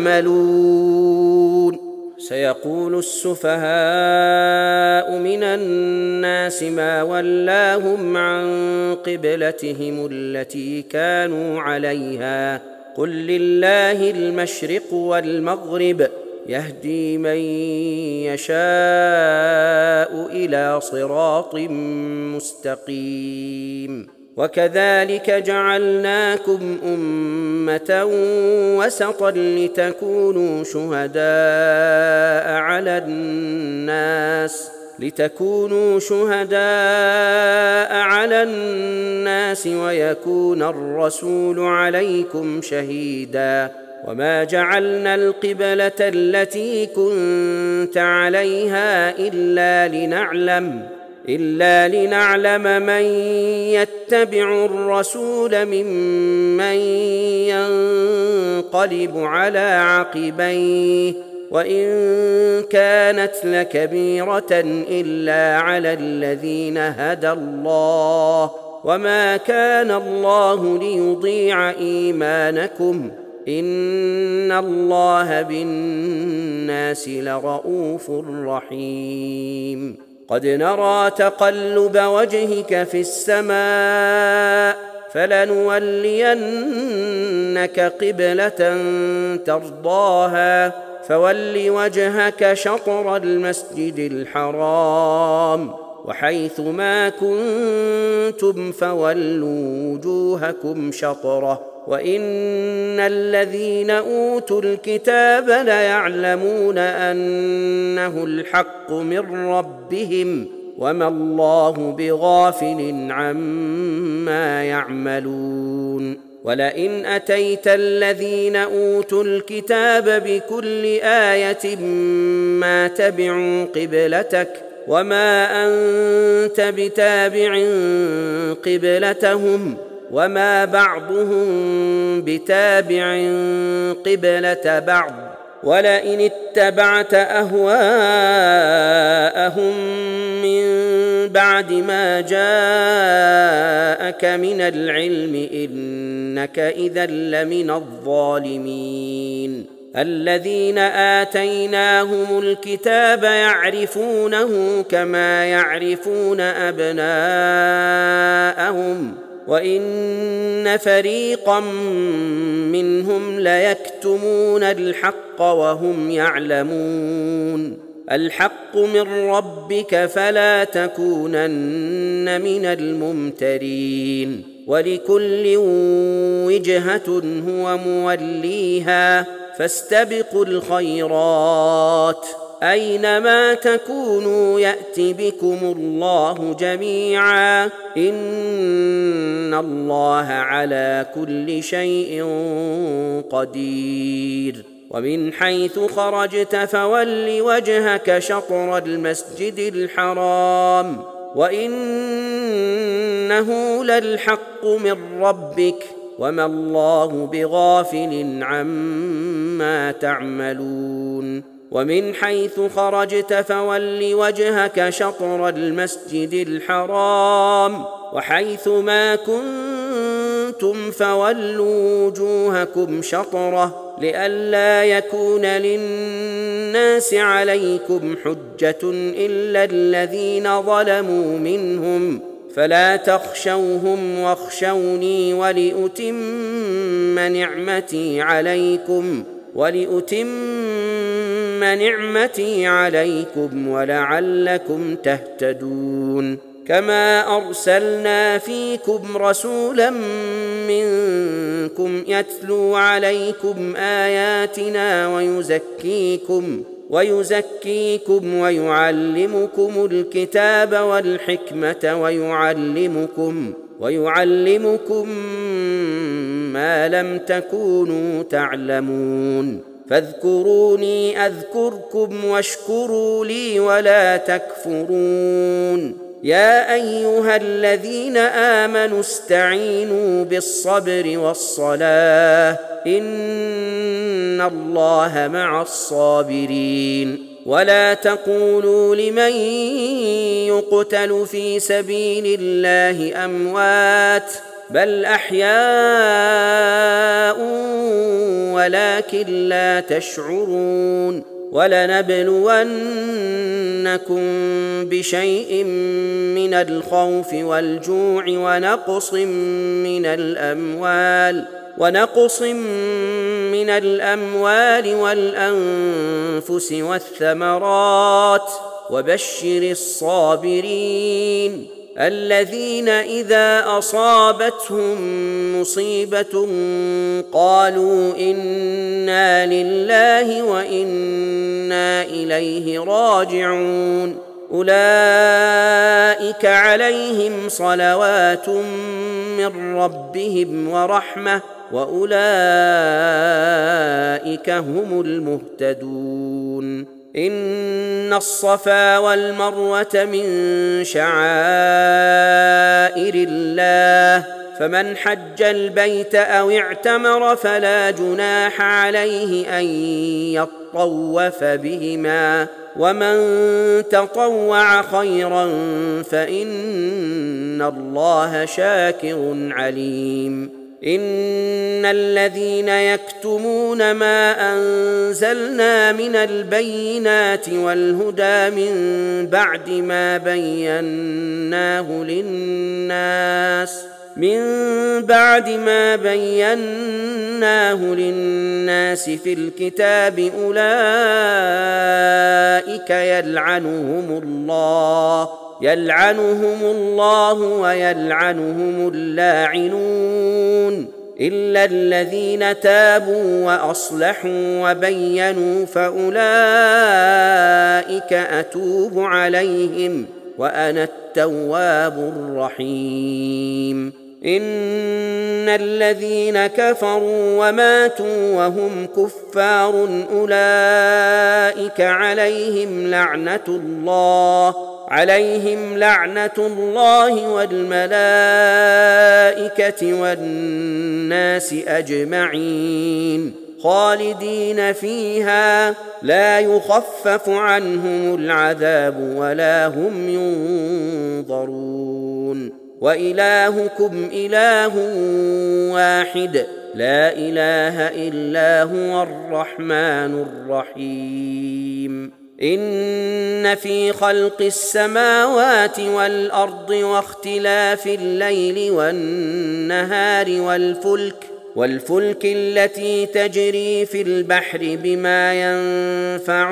يعملون سيقول السفهاء من الناس ما ولاهم عن قبلتهم التي كانوا عليها قل لله المشرق والمغرب يهدي من يشاء إلى صراط مستقيم وكذلك جعلناكم أمة وسطا لتكونوا شهداء على الناس لتكونوا شهداء على الناس ويكون الرسول عليكم شهيدا وما جعلنا القبلة التي كنت عليها إلا لنعلم إلا لنعلم من يتبع الرسول ممن ينقلب على عقبيه وإن كانت لكبيرة إلا على الذين هدى الله وما كان الله ليضيع إيمانكم إن الله بالناس لرؤوف رحيم قد نرى تقلب وجهك في السماء فلنولينك قبلة ترضاها فول وجهك شطر المسجد الحرام وحيث ما كنتم فولوا وجوهكم شطره وإن الذين أوتوا الكتاب ليعلمون أنه الحق من ربهم وما الله بغافل عما يعملون ولئن أتيت الذين أوتوا الكتاب بكل آية ما تبعوا قبلتك وما أنت بتابع قبلتهم وما بعضهم بتابع قبلة بعض ولئن اتبعت أهواءهم من بعد ما جاءك من العلم إنك إذا لمن الظالمين الذين آتيناهم الكتاب يعرفونه كما يعرفون أبناءهم وإن فريقا منهم ليكتمون الحق وهم يعلمون الحق من ربك فلا تكونن من الممترين ولكل وجهة هو موليها فاستبقوا الخيرات أينما تكونوا يأت بكم الله جميعا إن الله على كل شيء قدير ومن حيث خرجت فول وجهك شطر المسجد الحرام وإنه للحق من ربك وما الله بغافل عما تعملون ومن حيث خرجت فول وجهك شطر المسجد الحرام وحيث ما كنتم فولوا وجوهكم شطره لئلا يكون للناس عليكم حجة إلا الذين ظلموا منهم فلا تخشوهم واخشوني ولأتم نعمتي عليكم ولأتم نعمتي عليكم ولعلكم تهتدون كما أرسلنا فيكم رسولا منكم يتلو عليكم آياتنا ويزكيكم ويزكيكم ويعلمكم الكتاب والحكمة ويعلمكم ويعلمكم ما لم تكونوا تعلمون فاذكروني أذكركم واشكروا لي ولا تكفرون يا أيها الذين آمنوا استعينوا بالصبر والصلاة إن الله مع الصابرين ولا تقولوا لمن يقتل في سبيل الله أموات بل أحياء ولكن لا تشعرون ولنبلونكم بشيء من الخوف والجوع ونقص من الأموال ونقص من الأموال والأنفس والثمرات وبشر الصابرين الذين إذا أصابتهم مصيبة قالوا إنا لله وإنا إليه راجعون أولئك عليهم صلوات من ربهم ورحمة وأولئك هم المهتدون إن الصفا والمروة من شعائر الله فمن حج البيت أو اعتمر فلا جناح عليه أن يطوف بهما ومن تطوع خيرا فإن الله شاكر عليم إن الذين يكتمون ما أنزلنا من البينات والهدى من بعد ما بيناه للناس من بعد ما بيناه للناس في الكتاب أولئك يلعنهم الله يلعنهم الله ويلعنهم اللاعنون إلا الذين تابوا وأصلحوا وبينوا فأولئك أتوب عليهم وأنا التواب الرحيم إن الذين كفروا وماتوا وهم كفار أولئك عليهم لعنة الله عليهم لعنة الله والملائكة والناس أجمعين خالدين فيها لا يخفف عنهم العذاب ولا هم ينظرون وإلهكم إله واحد لا إله إلا هو الرحمن الرحيم إن في خلق السماوات والأرض واختلاف الليل والنهار والفلك والفلك التي تجري في البحر بما ينفع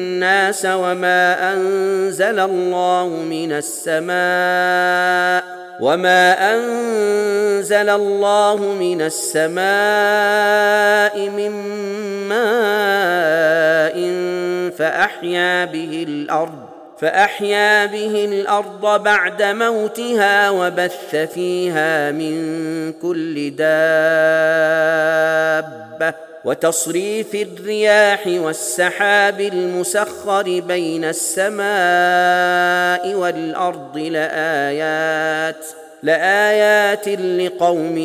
الناس وما أنزل الله من السماء وما أنزل الله من السماء من ماء فأحيا به الأرض فأحيا به الأرض بعد موتها وبث فيها من كل دابة وتصريف الرياح والسحاب المسخر بين السماء والأرض لآيات لآيات لقوم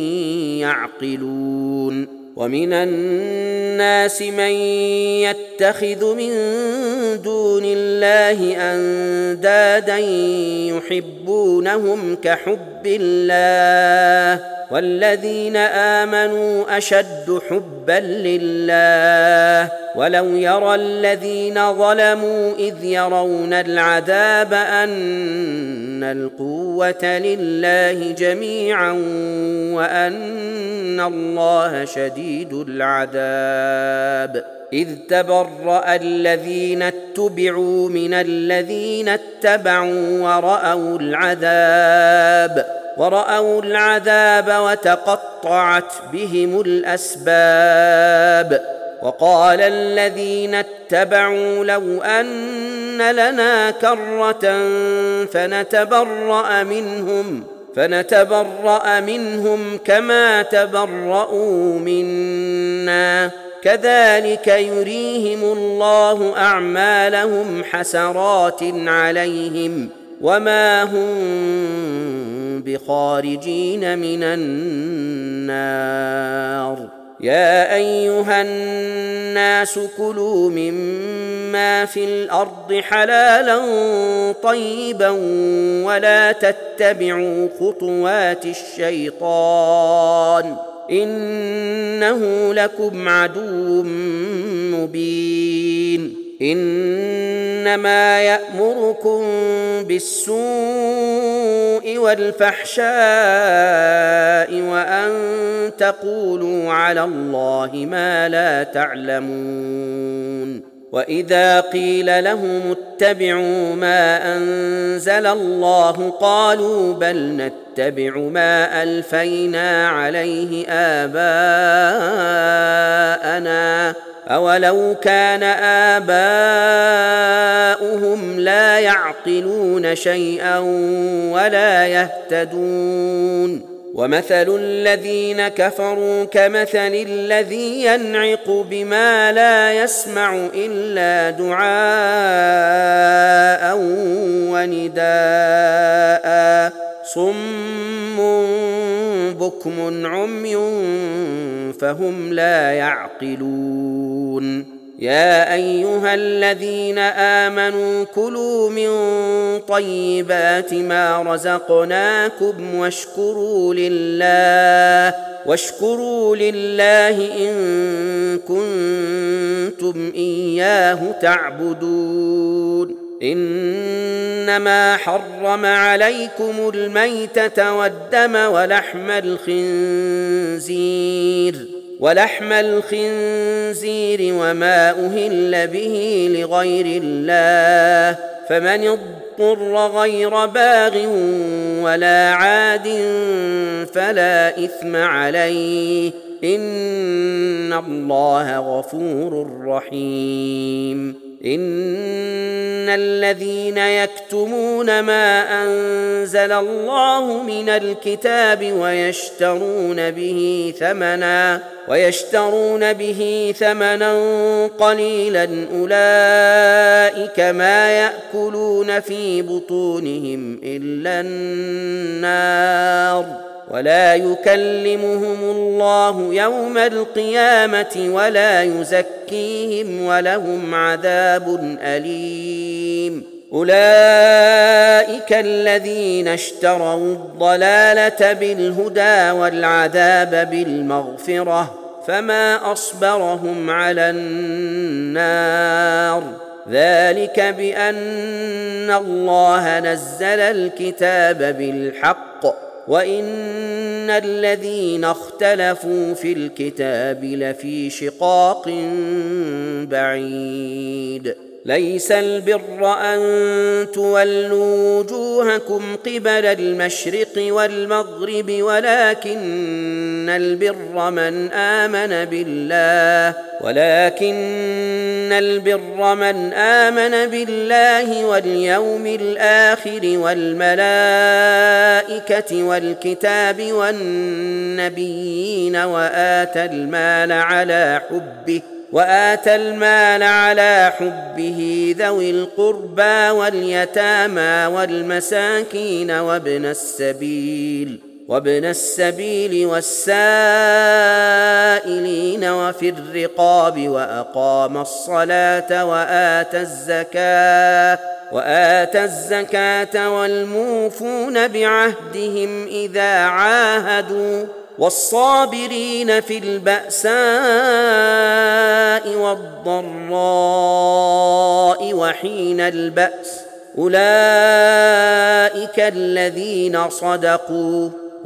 يعقلون ومن الناس من يتخذ من دون الله أندادا يحبونهم كحب الله والذين آمنوا أشد حبا لله ولو يرى الذين ظلموا إذ يرون العذاب أن القوة لله جميعا وأن الله شديد العذاب إذ تبرأ الذين اتبعوا من الذين اتبعوا ورأوا العذاب ورأوا العذاب وتقطعت بهم الأسباب وقال الذين اتبعوا لو أن لنا كرة فنتبرأ منهم فنتبرأ منهم كما تبرؤوا منا كذلك يريهم الله أعمالهم حسرات عليهم وما هم بخارجين من النار يا أيها الناس كلوا مما في الأرض حلالا طيبا ولا تتبعوا خطوات الشيطان إنه لكم عدو مبين إنما يأمركم بالسوء والفحشاء وأن تقولوا على الله ما لا تعلمون وإذا قيل لهم اتبعوا ما أنزل الله قالوا بل نتبع ما ألفينا عليه آباءنا أولو كان آباؤهم لا يعقلون شيئا ولا يهتدون ومثل الذين كفروا كمثل الذي ينعق بما لا يسمع إلا دعاء ونداء صم بكم عمي فهم لا يعقلون يا أيها الذين آمنوا كلوا من طيبات ما رزقناكم واشكروا لله واشكروا لله إن كنتم إياه تعبدون إنما حرم عليكم الميتة والدم ولحم الخنزير ولحم الخنزير وما أهل به لغير الله فمن اضطر غير باغ ولا عاد فلا إثم عليه إن الله غفور رحيم إن الذين يكتمون ما أنزل الله من الكتاب ويشترون به ثمنا ويشترون به ثمنا قليلا أولئك ما يأكلون في بطونهم إلا النار ولا يكلمهم الله يوم القيامة ولا يزكيهم ولهم عذاب أليم أولئك الذين اشتروا الضلالة بالهدى والعذاب بالمغفرة فما أصبرهم على النار ذلك بأن الله نزل الكتاب بالحق وإن الذين اختلفوا في الكتاب لفي شقاق بعيد ليس البر أن تولوا وجوهكم قبل المشرق والمغرب ولكن البر من آمن بالله ولكن البر من آمن بالله واليوم الآخر والملائكة والكتاب والنبيين وآتى المال على حبه وآتى المال على حبه ذوي القربى واليتامى والمساكين وابن السبيل وابن السبيل والسائلين وفي الرقاب وأقام الصلاة وآتى الزكاة وآتى الزكاة والموفون بعهدهم إذا عاهدوا والصابرين في البأساء والضراء وحين البأس أولئك الذين صدقوا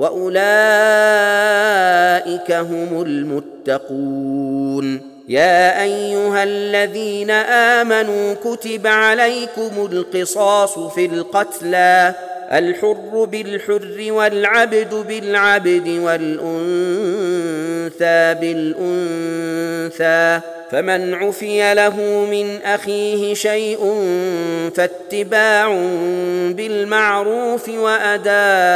وأولئك هم المتقون يا أيها الذين آمنوا كتب عليكم القصاص في القتلى الحر بالحر والعبد بالعبد والأنثى بالأنثى فمن عفي له من أخيه شيء فاتباع بالمعروف وأداء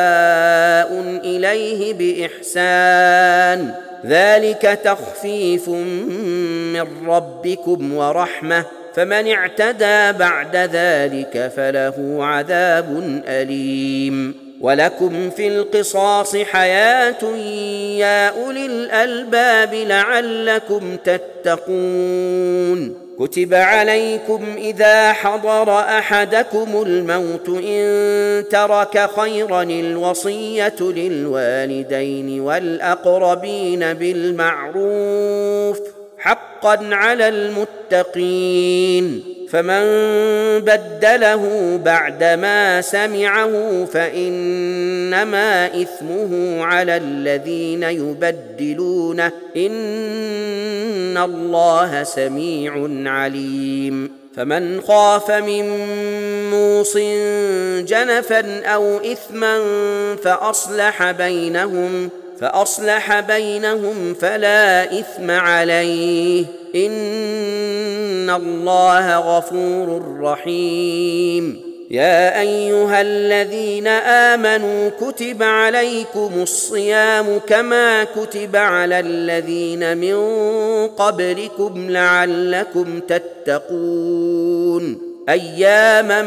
إليه بإحسان ذلك تخفيف من ربكم ورحمة فمن اعتدى بعد ذلك فله عذاب أليم ولكم في القصاص حياة يا أولي الألباب لعلكم تتقون كتب عليكم إذا حضر أحدكم الموت إن ترك خيرا الوصية للوالدين والأقربين بالمعروف حقا على المتقين فمن بدله بعدما سمعه فإنما إثمه على الذين يبدلونه إن الله سميع عليم فمن خاف من موص جنفا أو إثما فأصلح بينهم فأصلح بينهم فلا إثم عليه إن الله غفور رحيم يا أيها الذين آمنوا كتب عليكم الصيام كما كتب على الذين من قبلكم لعلكم تتقون أياما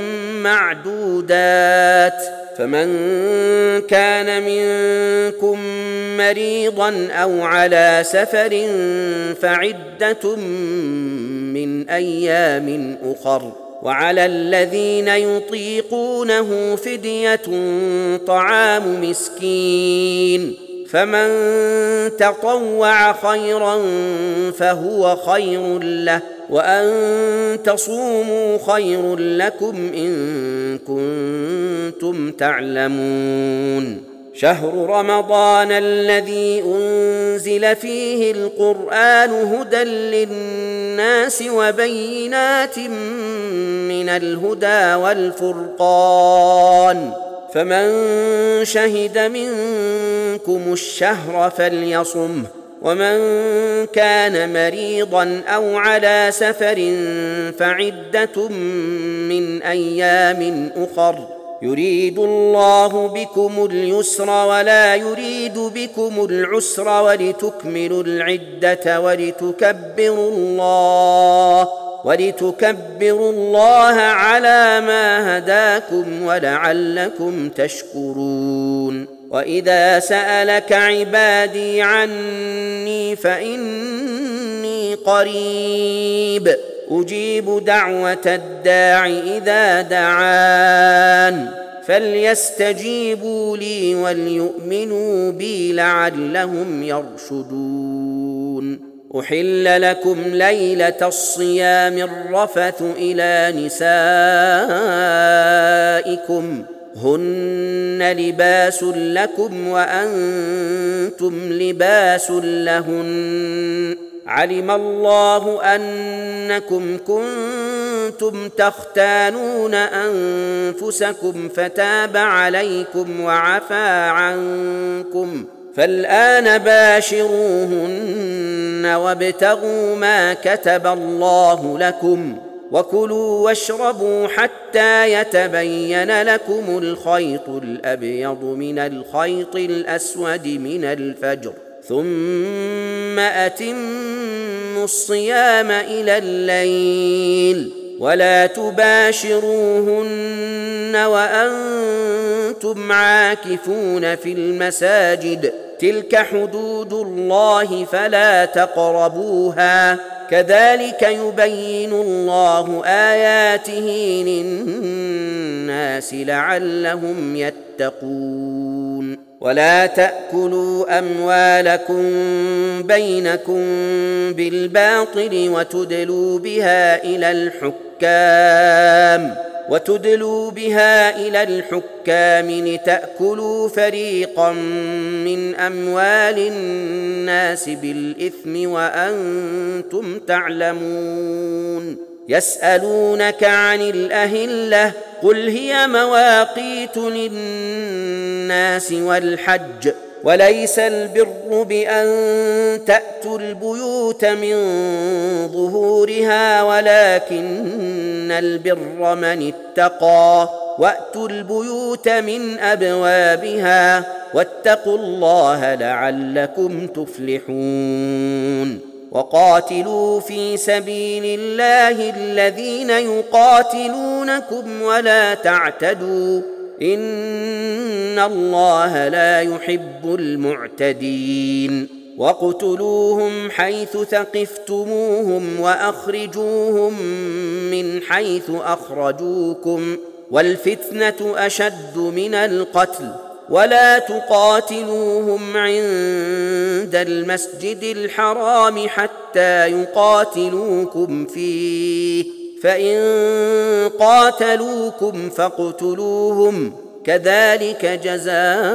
معدودات فمن كان منكم مريضا أو على سفر فعدة من أيام أخر وعلى الذين يطيقونه فدية طعام مسكين فمن تطوع خيرا فهو خير له وأن تصوموا خير لكم إن كنتم تعلمون شهر رمضان الذي أنزل فيه القرآن هدى للناس وبينات من الهدى والفرقان فمن شهد منكم الشهر فليصمه ومن كان مريضا أو على سفر فعدة من أيام أخر يريد الله بكم اليسر ولا يريد بكم العسر ولتكملوا العدة ولتكبروا الله ولتكبروا الله على ما هداكم ولعلكم تشكرون وإذا سألك عبادي عني فإني قريب أجيب دعوة الداع إذا دعان فليستجيبوا لي وليؤمنوا بي لعلهم يرشدون أحل لكم ليلة الصيام الرفث إلى نسائكم هن لباس لكم وأنتم لباس لهن علم الله أنكم كنتم كنتم تختانون أنفسكم فتاب عليكم وعفى عنكم فالآن باشروهن وابتغوا ما كتب الله لكم وكلوا واشربوا حتى يتبين لكم الخيط الأبيض من الخيط الأسود من الفجر ثم أتموا الصيام إلى الليل ولا تباشروهن وأنتم عاكفون في المساجد تلك حدود الله فلا تقربوها كذلك يبين الله آياته للناس لعلهم يتقون ولا تأكلوا أموالكم بينكم بالباطل وتدلوا بها إلى الحكام وتدلوا بها إلى الحكام لتأكلوا فريقا من أموال الناس بالإثم وأنتم تعلمون يسألونك عن الأهلة قل هي مواقيت للناس والحج وليس البر بأن تأتوا البيوت من ظهورها ولكن البر من اتقى وأتوا البيوت من أبوابها واتقوا الله لعلكم تفلحون وقاتلوا في سبيل الله الذين يقاتلونكم ولا تعتدوا إن الله لا يحب المعتدين واقتلوهم حيث ثقفتموهم وأخرجوهم من حيث أخرجوكم والفتنة أشد من القتل ولا تقاتلوهم عند المسجد الحرام حتى يقاتلوكم فيه فإن قاتلوكم فاقتلوهم كذلك جزاء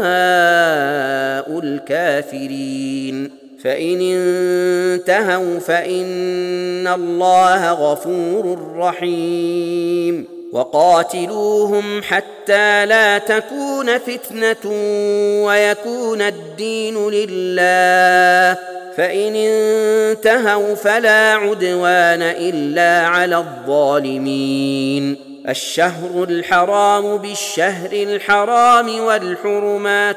الكافرين فإن انتهوا فإن الله غفور رحيم وقاتلوهم حتى لا تكون فتنة ويكون الدين لله فإن انتهوا فلا عدوان إلا على الظالمين الشهر الحرام بالشهر الحرام والحرمات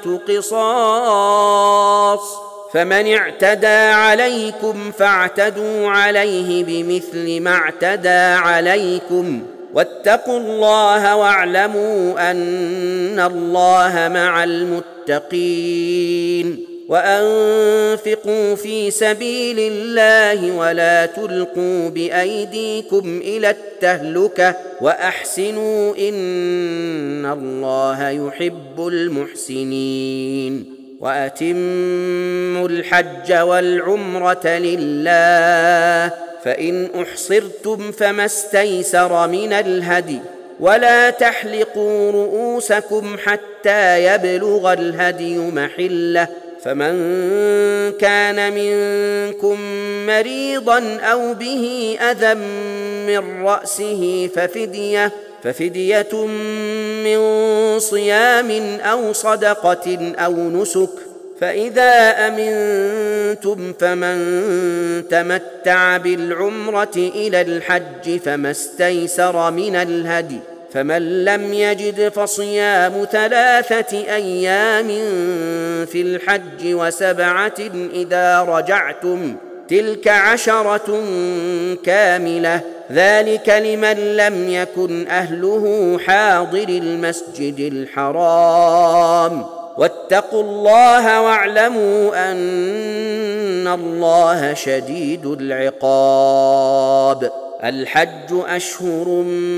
قصاص فمن اعتدى عليكم فاعتدوا عليه بمثل ما اعتدى عليكم واتقوا الله واعلموا أن الله مع المتقين وأنفقوا في سبيل الله ولا تلقوا بأيديكم إلى التهلكة وأحسنوا إن الله يحب المحسنين وأتموا الحج والعمرة لله فإن أحصرتم فما استيسر من الهدي ولا تحلقوا رؤوسكم حتى يبلغ الهدي محله فمن كان منكم مريضا أو به أذى من رأسه ففدية ففدية من صيام أو صدقة أو نسك فإذا أمنتم فمن تمتع بالعمرة إلى الحج فما استيسر من الهدي فمن لم يجد فصيام ثلاثة أيام في الحج وسبعة إذا رجعتم تلك عشرة كاملة ذلك لمن لم يكن أهله حاضر المسجد الحرام واتقوا الله واعلموا أن الله شديد العقاب الحج أشهر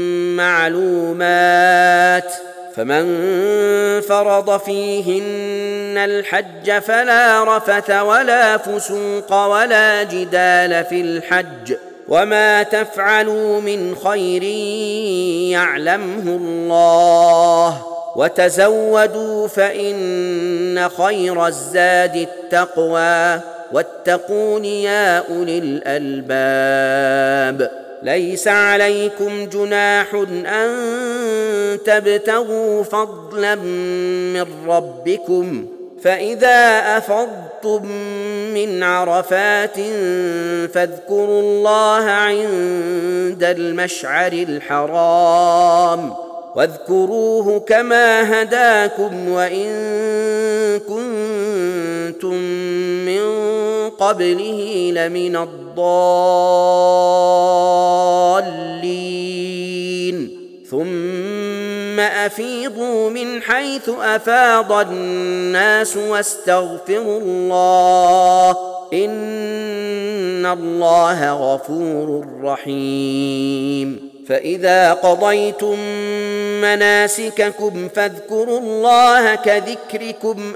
معلومات فمن فرض فيهن الحج فلا رفث ولا فسوق ولا جدال في الحج وما تفعلوا من خير يعلمه الله وتزودوا فإن خير الزاد التقوى واتقون يا أولي الألباب ليس عليكم جناح أن تبتغوا فضلا من ربكم فإذا أفضتم من عرفات فاذكروا الله عند المشعر الحرام واذكروه كما هداكم وإن كنتم من قبله لمن الضالين ثم أفيضوا من حيث أفاض الناس واستغفروا الله إن الله غفور رحيم فإذا قضيتم مناسككم فاذكروا الله كذكركم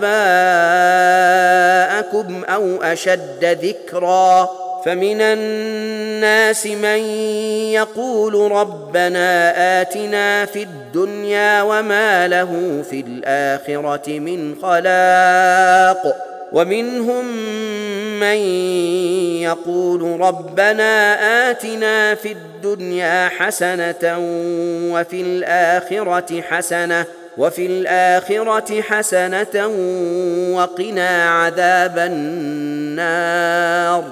آباءكم أو أشد ذكرا فمن الناس من يقول ربنا آتنا في الدنيا وما له في الآخرة من خلاق ومنهم من يقول ربنا آتنا في الدنيا حسنة وفي الآخرة حسنة وفي الآخرة حسنة وقنا عذاب النار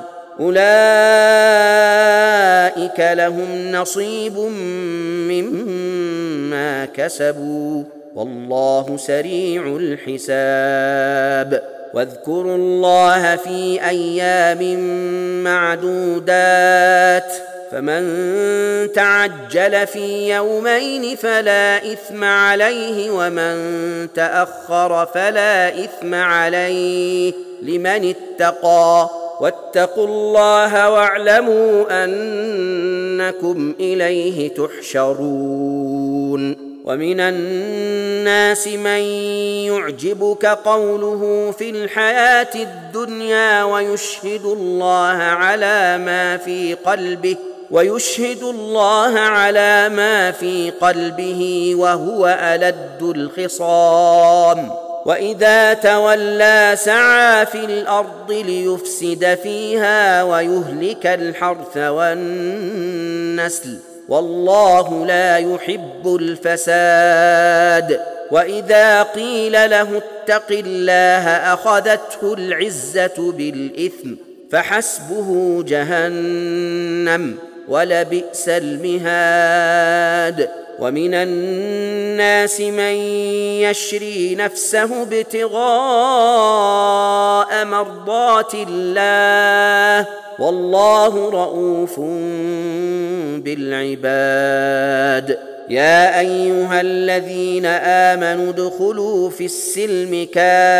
أولئك لهم نصيب مما كسبوا والله سريع الحساب واذكروا الله في أيام معدودات فمن تعجل في يومين فلا إثم عليه ومن تأخر فلا إثم عليه لمن اتقى واتقوا الله واعلموا أنكم إليه تحشرون ومن الناس من يعجبك قوله في الحياة الدنيا ويشهد الله على ما في قلبه ويشهد الله على ما في قلبه وهو ألد الخصام وإذا تولى سعى في الأرض ليفسد فيها ويهلك الحرث والنسل والله لا يحب الفساد وإذا قيل له اتق الله أخذته العزة بالإثم فحسبه جهنم ولبئس المهاد ومن الناس من يشري نفسه ابتغاء مرضات الله والله رؤوف بالعباد يا أيها الذين آمنوا ادخلوا في السلم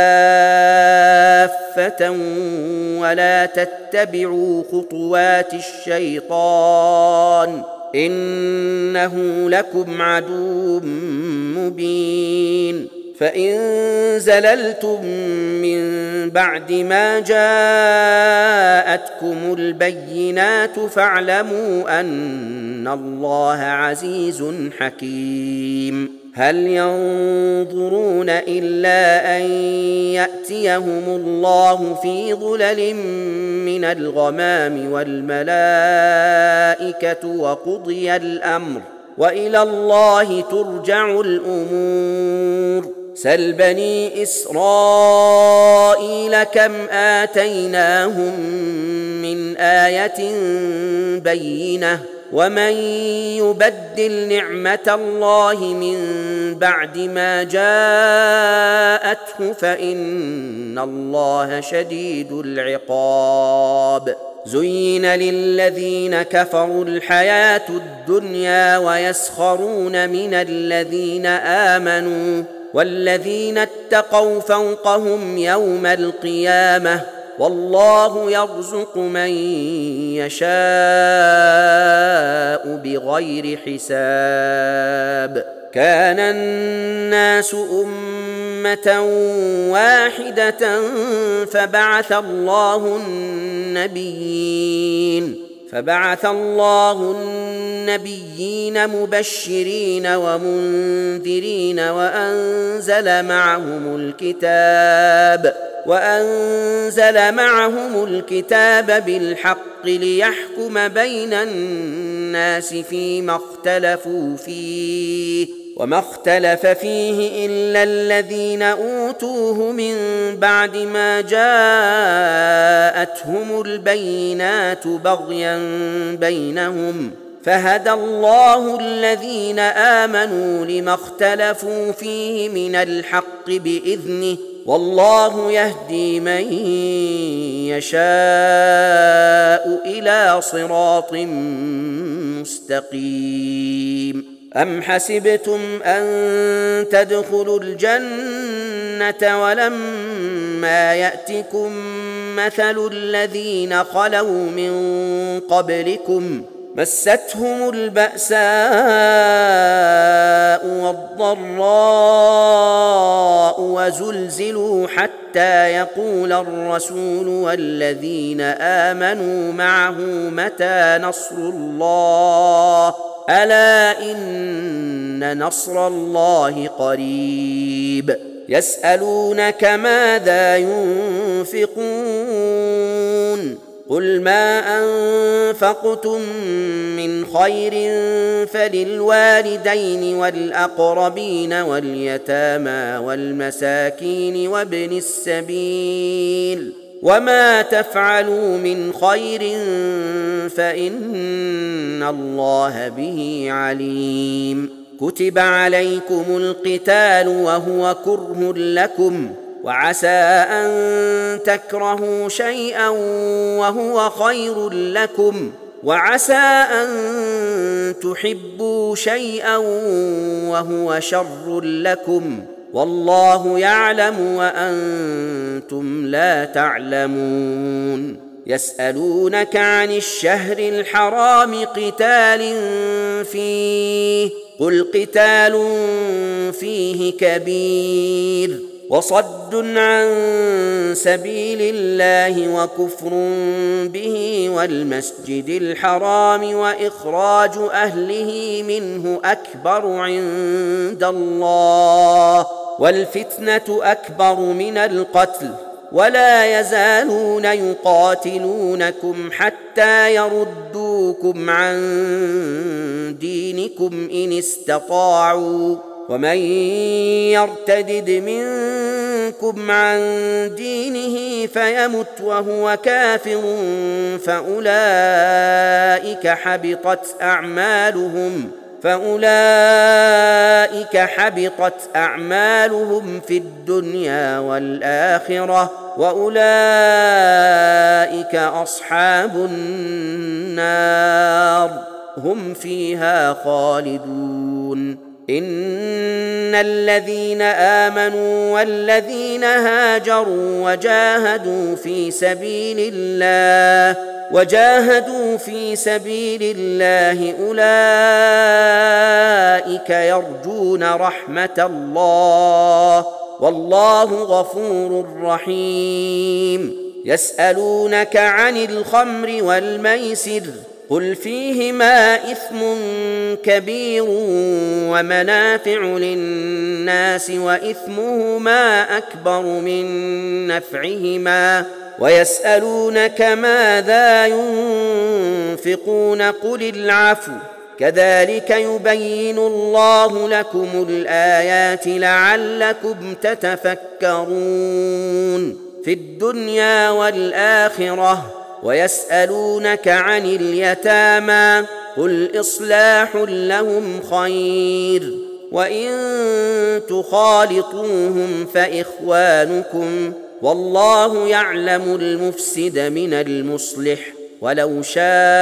كافة ولا تتبعوا خطوات الشيطان إنه لكم عدو مبين فإن زللتم من بعد ما جاءتكم البينات فاعلموا أن الله عزيز حكيم هل ينظرون إلا أن يأتيهم الله في ظلل من الغمام والملائكة وقضي الأمر وإلى الله ترجع الأمور سل بني إسرائيل كم آتيناهم من آية بينة ومن يبدل نعمة الله من بعد ما جاءته فإن الله شديد العقاب زين للذين كفروا الحياة الدنيا ويسخرون من الذين آمنوا والذين اتقوا فوقهم يوم القيامة والله يرزق من يشاء بغير حساب كان الناس أمة واحدة فبعث الله النبيين فبعث الله النبيين مبشرين ومنذرين وأنزل معهم الكتاب وأنزل معهم الكتاب بالحق ليحكم بين الناس فيما اختلفوا فيه وما اختلف فيه إلا الذين أوتوه من بعد ما جاءتهم البينات بغيا بينهم فهدى الله الذين آمنوا لما اختلفوا فيه من الحق بإذنه والله يهدي من يشاء إلى صراط مستقيم. أم حسبتم أن تدخلوا الجنة ولما يأتكم مثل الذين خلوا من قبلكم مستهم البأساء والضراء وزلزلوا حتى يقول الرسول والذين آمنوا معه متى نصر الله ألا إن نصر الله قريب. يسألونك ماذا ينفقون قل ما أنفقتم من خير فللوالدين والأقربين واليتامى والمساكين وابن السبيل وما تفعلوا من خير فإن الله به عليم. كتب عليكم القتال وهو كره لكم وعسى أن تكرهوا شيئا وهو خير لكم وعسى أن تحبوا شيئا وهو شر لكم والله يعلم وأنتم لا تعلمون. يسألونك عن الشهر الحرام قتال فيه قل قتال فيه كبير وصد عن سبيل الله وكفر به والمسجد الحرام وإخراج أهله منه أكبر عند الله والفتنة أكبر من القتل ولا يزالون يقاتلونكم حتى يردوكم عن دينكم إن استطاعوا ومن يرتدد منكم عن دينه فيمت وهو كافر فأولئك حبطت أعمالهم فأولئك حبطت أعمالهم في الدنيا والآخرة وأولئك أصحاب النار هم فيها خالدون. إن الذين آمنوا والذين هاجروا وجاهدوا في سبيل الله وجاهدوا في سبيل الله أولئك يرجون رحمة الله والله غفور رحيم. يسألونك عن الخمر والميسر قل فيهما إثم كبير ومنافع للناس وإثمهما أكبر من نفعهما ويسألونك ماذا ينفقون قل العفو كذلك يبين الله لكم الآيات لعلكم تتفكرون في الدنيا والآخرة. ويسألونك عن اليتامى قل إصلاح لهم خير وإن تخالطوهم فإخوانكم والله يعلم المفسد من المصلح ولو شاء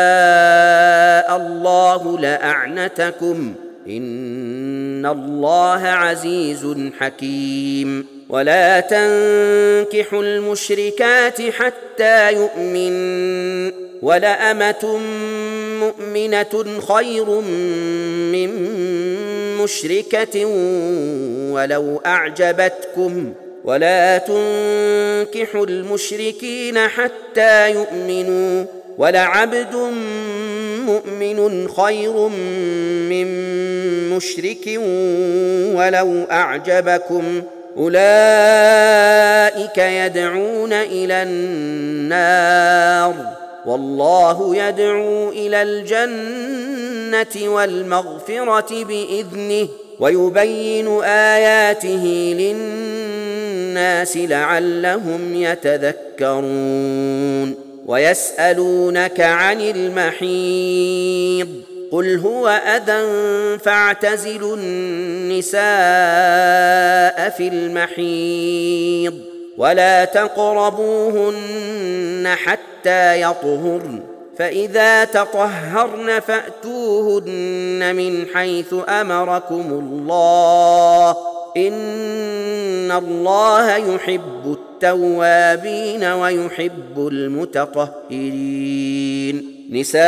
الله لأعنتكم إن الله عزيز حكيم. ولا تنكحوا المشركات حتى يؤمن ولأمة مؤمنة خير من مشركة ولو أعجبتكم ولا تنكحوا المشركين حتى يؤمنوا ولعبد مؤمن خير من مشرك ولو أعجبكم أولئك يدعون إلى النار والله يدعو إلى الجنة والمغفرة بإذنه ويبين آياته للناس لعلهم يتذكرون ويسألونك عن المحيض قل هو أذى فاعتزلوا النساء في المحيض ولا تقربوهن حتى يطهرن فإذا تطهرن فأتوهن من حيث أمركم الله إن الله يحب التوابين ويحب المتطهرين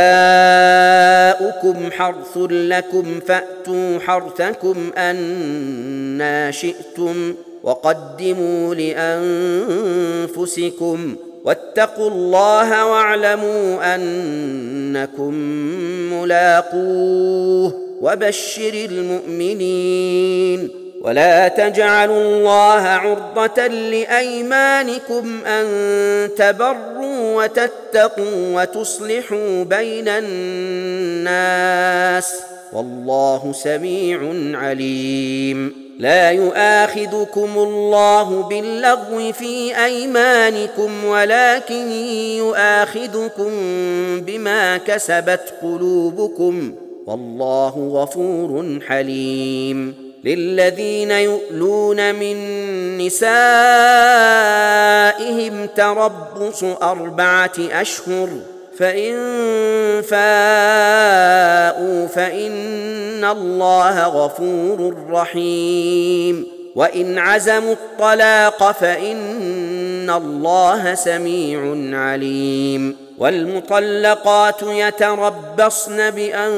نساؤكم حرث لكم فأتوا حرثكم أنى شئتم وقدموا لأنفسكم واتقوا الله واعلموا أنكم ملاقوه وبشر المؤمنين ولا تجعلوا الله عرضة لأيمانكم أن تبروا وتتقوا وتصلحوا بين الناس والله سميع عليم لا يؤاخذكم الله باللغو في أيمانكم ولكن يؤاخذكم بما كسبت قلوبكم والله غفور حليم للذين يؤلون من نسائهم تربص أربعة أشهر فإن فاءوا فإن الله غفور رحيم وإن عزموا الطلاق فإن الله سميع عليم والمطلقات يتربصن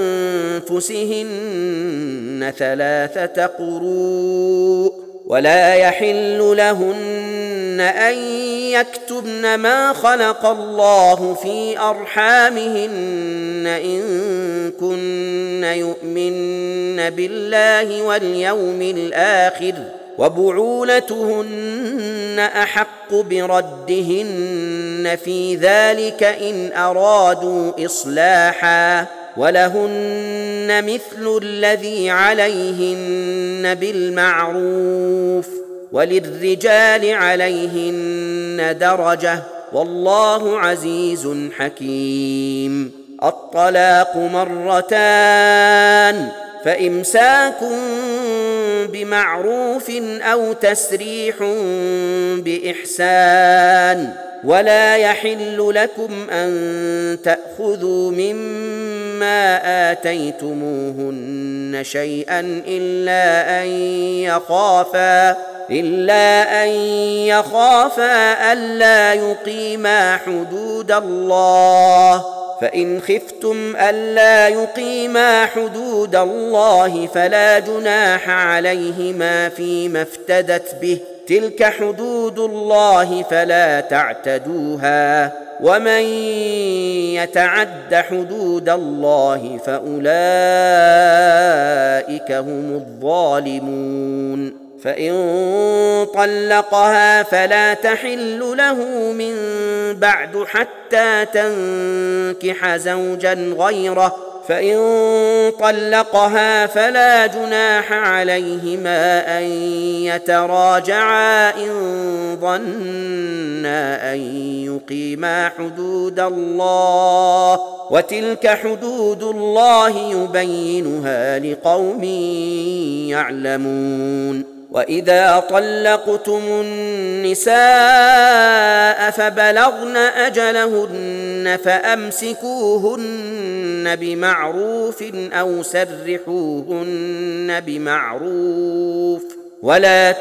بأنفسهن ثلاثة قروء ولا يحل لهن أن يكتبن ما خلق الله في أرحامهن إن كن يؤمن بالله واليوم الآخر وبعولتهن أحق بردهن في ذلك إن أرادوا إصلاحا ولهن مثل الذي عليهن بالمعروف وللرجال عليهن درجة والله عزيز حكيم الطلاق مرتان فإمساك بمعروف أو تسريح بإحسان ولا يحل لكم أن تأخذوا مما آتيتموهن شيئا إلا أن يخافا إلا أن يخافا ألا يقيما حدود الله فإن خفتم ألا يقيما حدود الله فلا جناح عليهما فيما افتدت به تلك حدود الله فلا تعتدوها ومن يتعد حدود الله فأولئك هم الظالمون فإن طلقها فلا تحل له من بعد حتى تنكح زوجا غيره فإن طلقها فلا جناح عليهما أن يتراجعا إن ظنا أن يقيما حدود الله وتلك حدود الله يبينها لقوم يعلمون وإذا طلقتم النساء فبلغن أجلهن فأمسكوهن بمعروف أو سرحوهن بمعروف ولا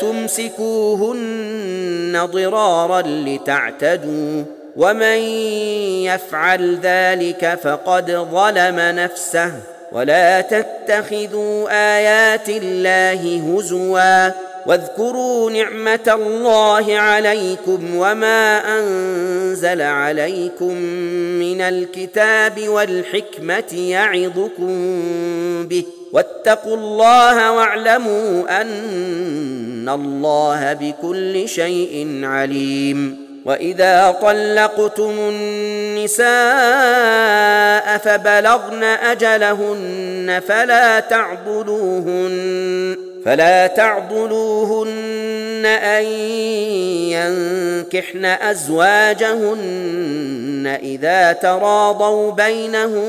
تمسكوهن ضرارا لتعتدوا ومن يفعل ذلك فقد ظلم نفسه ولا تتخذوا آيات الله هزوا واذكروا نعمة الله عليكم وما أنزل عليكم من الكتاب والحكمة يعظكم به واتقوا الله واعلموا أن الله بكل شيء عليم. وإذا طلقتم النساء فبلغن أجلهن فلا تعضلوهن فلا تعضلوهن أن ينكحن أزواجهن إذا تراضوا بينهم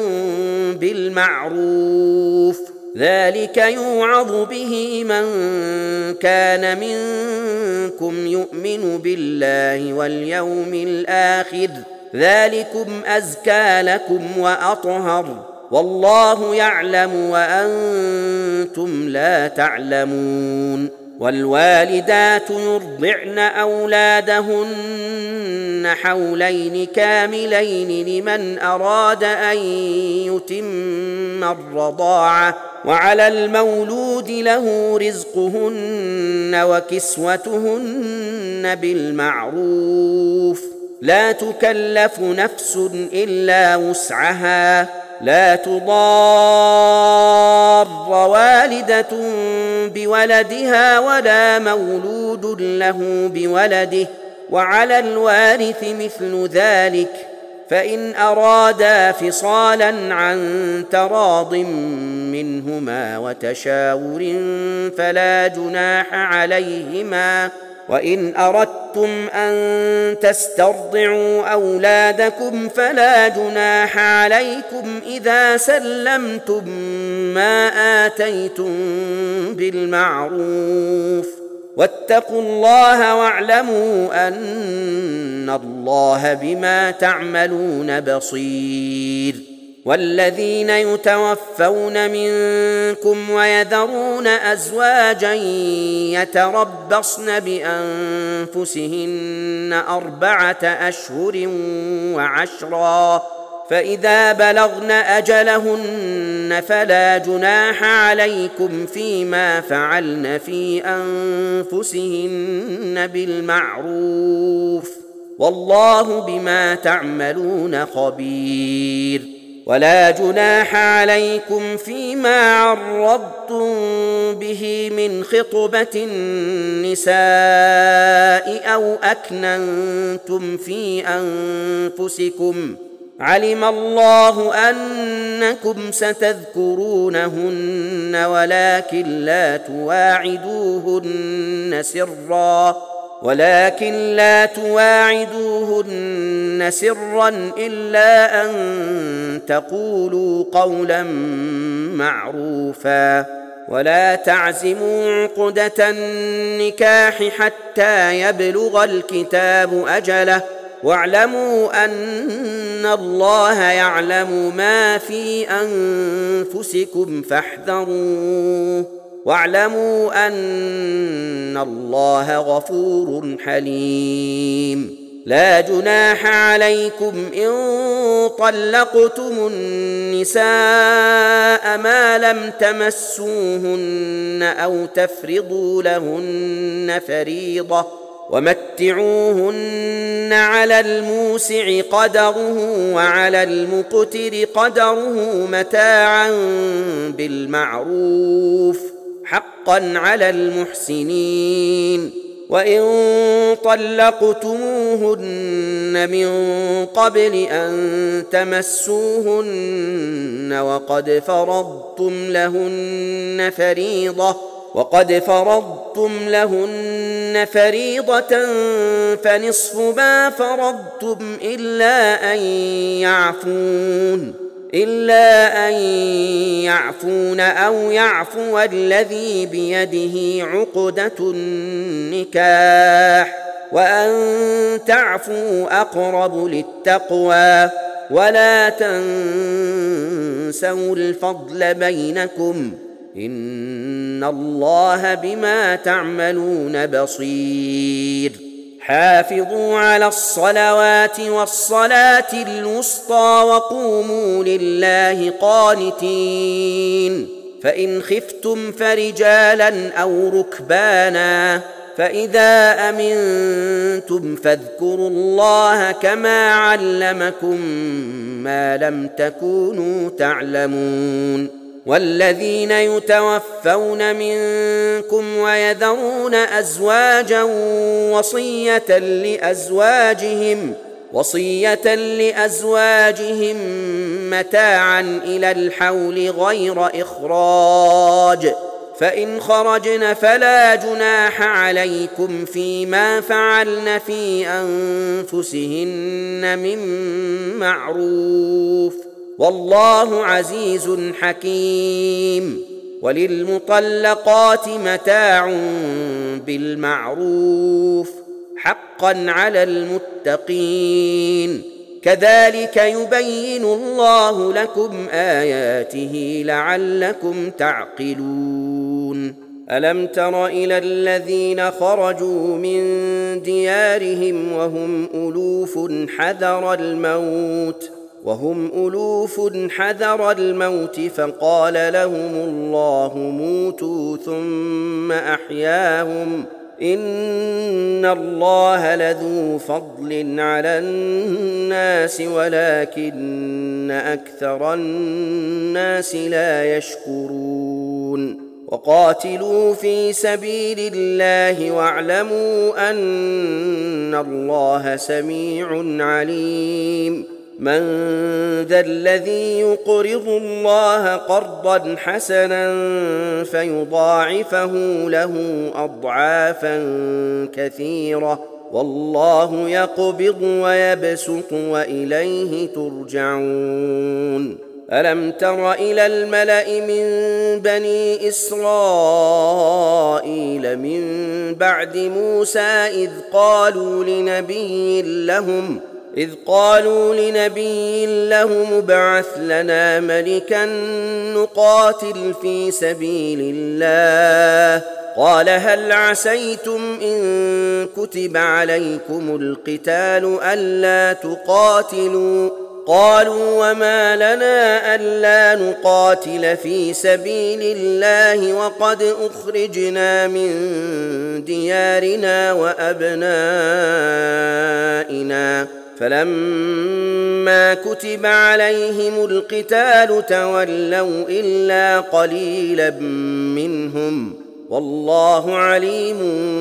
بالمعروف، ذلك يوعظ به من كان منكم يؤمن بالله واليوم الآخر، ذلكم أزكى لكم وأطهر، والله يعلم وأنتم لا تعلمون. والوالدات يرضعن أولادهن حولين كاملين لمن أراد أن يتم الرضاعة، وعلى المولود له رزقهن وكسوتهن بالمعروف، لا تكلف نفس إلا وسعها، لا تضار والدة بولدها ولا مولود له بولده، وعلى الوارث مثل ذلك، فإن أرادا فصالا عن تراض منهما وتشاور فلا جناح عليهما. وإن أردتم أن تسترضعوا أولادكم فلا جناح عليكم إذا سلمتم ما آتيتم بالمعروف، واتقوا الله واعلموا أن الله بما تعملون بصير. والذين يتوفون منكم ويذرون أزواجا يتربصن بأنفسهن أربعة أشهر وعشرا، فإذا بلغن أجلهن فلا جناح عليكم فيما فعلن في أنفسهن بالمعروف، والله بما تعملون خبير. ولا جناح عليكم فيما عرضتم به من خطبة النساء أو أكننتم في أنفسكم، علم الله أنكم ستذكرونهن ولكن لا تواعدوهن سرا ولكن لا تواعدوهن سرا إلا أن تقولوا قولا معروفا، ولا تعزموا عقدة النكاح حتى يبلغ الكتاب أجله، واعلموا أن الله يعلم ما في أنفسكم فاحذروه، واعلموا أن الله غفور حليم. لا جناح عليكم إن طلقتم النساء ما لم تمسوهن أو تفرضوا لهن فريضة، ومتعوهن على الموسع قدره وعلى المقتر قدره متاعا بالمعروف، حقا على المحسنين. وإن طلقتموهن من قبل أن تمسوهن وقد فرضتم لهن فريضة وقد فرضتم لهن فريضة فنصف ما فرضتم إلا أن يعفون إلا أن يعفون أو يعفو الذي بيده عقدة النكاح، وأن تعفوا أقرب للتقوى، ولا تنسوا الفضل بينكم، إن الله بما تعملون بصير. حافظوا على الصلوات والصلاة الوسطى وقوموا لله قانتين، فإن خفتم فرجالا أو ركبانا، فإذا أمنتم فاذكروا الله كما علمكم ما لم تكونوا تعلمون. والذين يتوفون منكم ويذرون أزواجا وصية لأزواجهم وصية لأزواجهم متاعا إلى الحول غير إخراج، فإن خرجن فلا جناح عليكم فيما فعلن في أنفسهن من معروف، والله عزيز حكيم. وللمطلقات متاع بالمعروف حقا على المتقين، كذلك يبين الله لكم آياته لعلكم تعقلون. ألم تر إلى الذين خرجوا من ديارهم وهم ألوف حذر الموت وهم ألوف حذر الموت فقال لهم الله موتوا ثم أحياهم، إن الله لذو فضل على الناس ولكن أكثر الناس لا يشكرون. وقاتلوا في سبيل الله واعلموا أن الله سميع عليم. من ذا الذي يقرض الله قرضا حسنا فيضاعفه له أضعافا كثيرة، والله يقبض ويبسط وإليه ترجعون. ألم تر إلى الملأ من بني إسرائيل من بعد موسى إذ قالوا لنبي لهم إذ قالوا لنبي لهم ابعث لنا ملكا نقاتل في سبيل الله، قال هل عسيتم إن كتب عليكم القتال ألا تقاتلوا؟ قالوا وما لنا ألا نقاتل في سبيل الله وقد أخرجنا من ديارنا وأبنائنا، فلما كتب عليهم القتال تولوا إلا قليلا منهم، والله عليم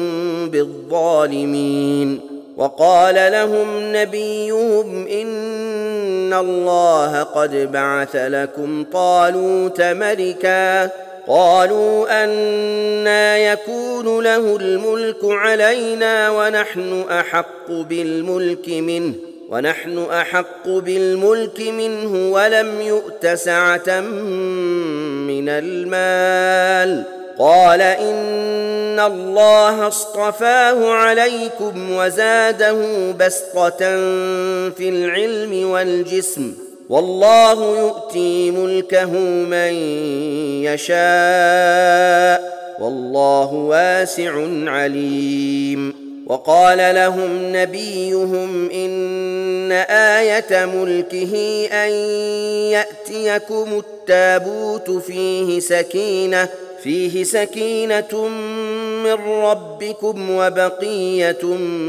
بالظالمين. وقال لهم نبيهم إن الله قد بعث لكم طالوت ملكا، قالوا أنى يكون له الملك علينا ونحن أحق بالملك منه ونحن أحق بالملك منه ولم يؤت سعة من المال، قال إن الله اصطفاه عليكم وزاده بسطة في العلم والجسم، والله يؤتي ملكه من يشاء والله واسع عليم. وقال لهم نبيهم إن آية ملكه أن يأتيكم التابوت فيه سكينة فيه سكينة من ربكم وبقية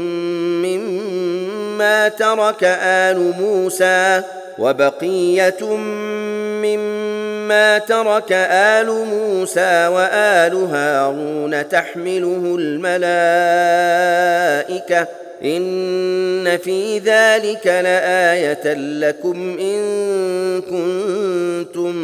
مما ترك آل موسى وبقية مما ترك آل موسى وآل هارون تحمله الملائكة، إن في ذلك لآية لكم إن كنتم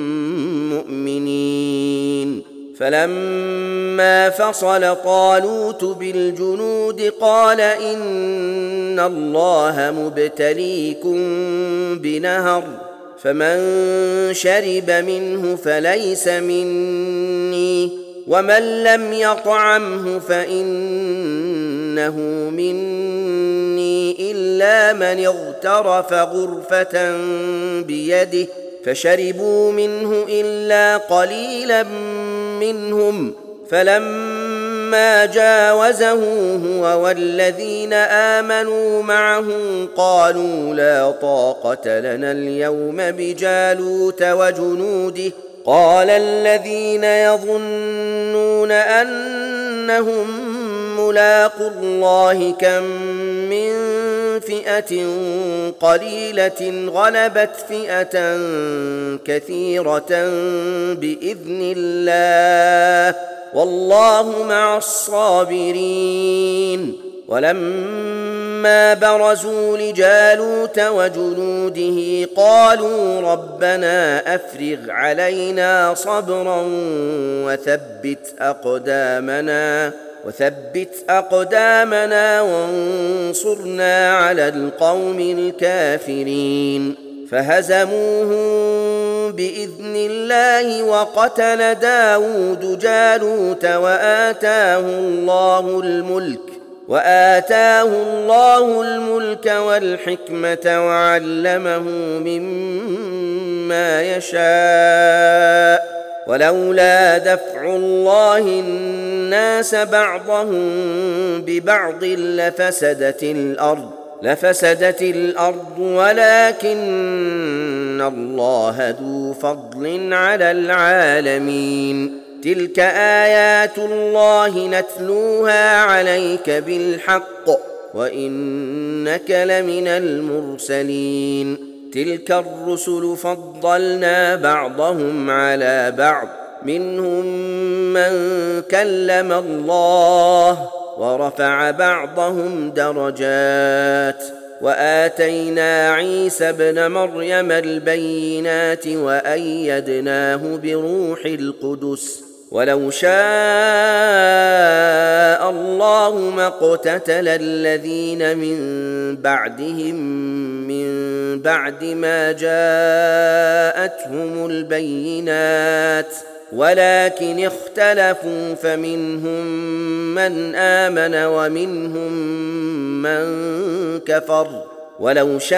مؤمنين. فلما فصل طالوت بالجنود قال إن الله مبتليكم بنهر، فمن شرب منه فليس مني، ومن لم يطعمه فإنه مني إلا من اغترف غرفة بيده، فشربوا منه إلا قليلا منهم، فلما جاوزه هو والذين آمنوا معه قالوا لا طاقة لنا اليوم بجالوت وجنوده، قال الذين يظنون أنهم ملاقو الله كم من فئة قليلة غلبت فئة كثيرة بإذن الله والله مع الصابرين. ولما برزوا لجالوت وجنوده قالوا ربنا أفرغ علينا صبرا وثبت أقدامنا وثبت أقدامنا وانصرنا على القوم الكافرين. فهزموهم بإذن الله وقتل داود جالوت وآتاه الله الملك وآتاه الله الملك والحكمة وعلمه مما يشاء ولولا دفع الله الناس بعضهم ببعض لفسدت الأرض لفسدت الأرض ولكن الله ذو فضل على العالمين. تلك آيات الله نتلوها عليك بالحق وإنك لمن المرسلين. تلك الرسل فضلنا بعضهم على بعض منهم من كلم الله ورفع بعضهم درجات وآتينا عيسى ابن مريم البينات وأيدناه بروح القدس ولو شاء الله ما اقتتل الذين من بعدهم من بعد ما جاءتهم البينات ولكن اختلفوا فمنهم من آمن ومنهم من كفر ولو شاء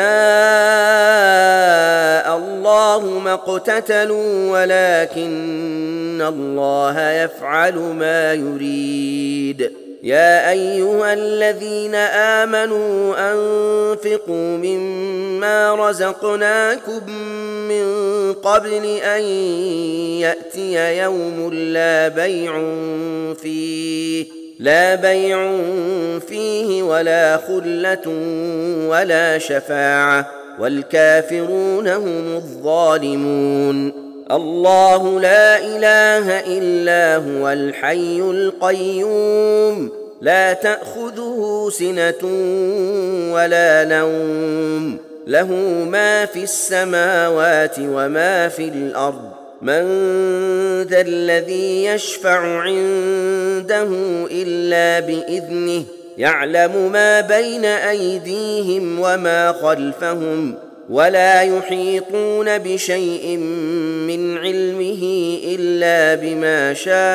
الله ما اقتتلوا ولكن الله يفعل ما يريد. يا أيها الذين آمنوا أنفقوا مما رزقناكم من قبل أن يأتي يوم لا بيع فيه لا بيع فيه ولا خلة ولا شفاعة والكافرون هم الظالمون. الله لا إله إلا هو الحي القيوم لا تأخذه سنة ولا نوم له ما في السماوات وما في الأرض. من ذا الذي يشفع عنده إلا بإذنه يعلم ما بين أيديهم وما خلفهم ولا يحيطون بشيء من علمه إلا بما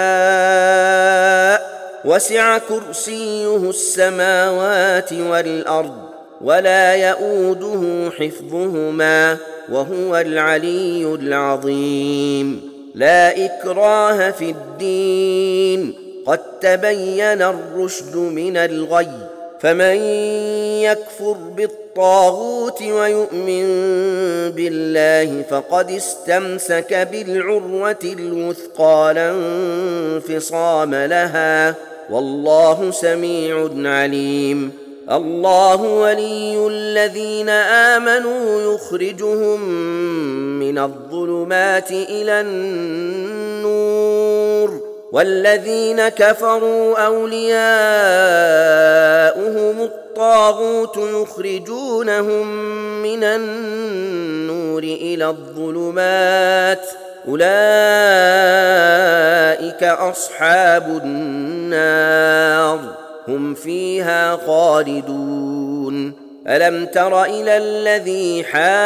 شاء وسع كرسيه السماوات والأرض ولا يؤوده حفظهما وهو العلي العظيم. لا إكراه في الدين قد تبين الرشد من الغي فمن يكفر بالطاغوت ويؤمن بالله فقد استمسك بالعروة الوثقى لا انفصام لها والله سميع عليم. الله ولي الذين آمنوا يخرجهم من الظلمات إلى النور والذين كفروا أولياؤهم الطاغوت يخرجونهم من النور إلى الظلمات أولئك أصحاب النار هم فيها خالدون. ألم تر إلى الذي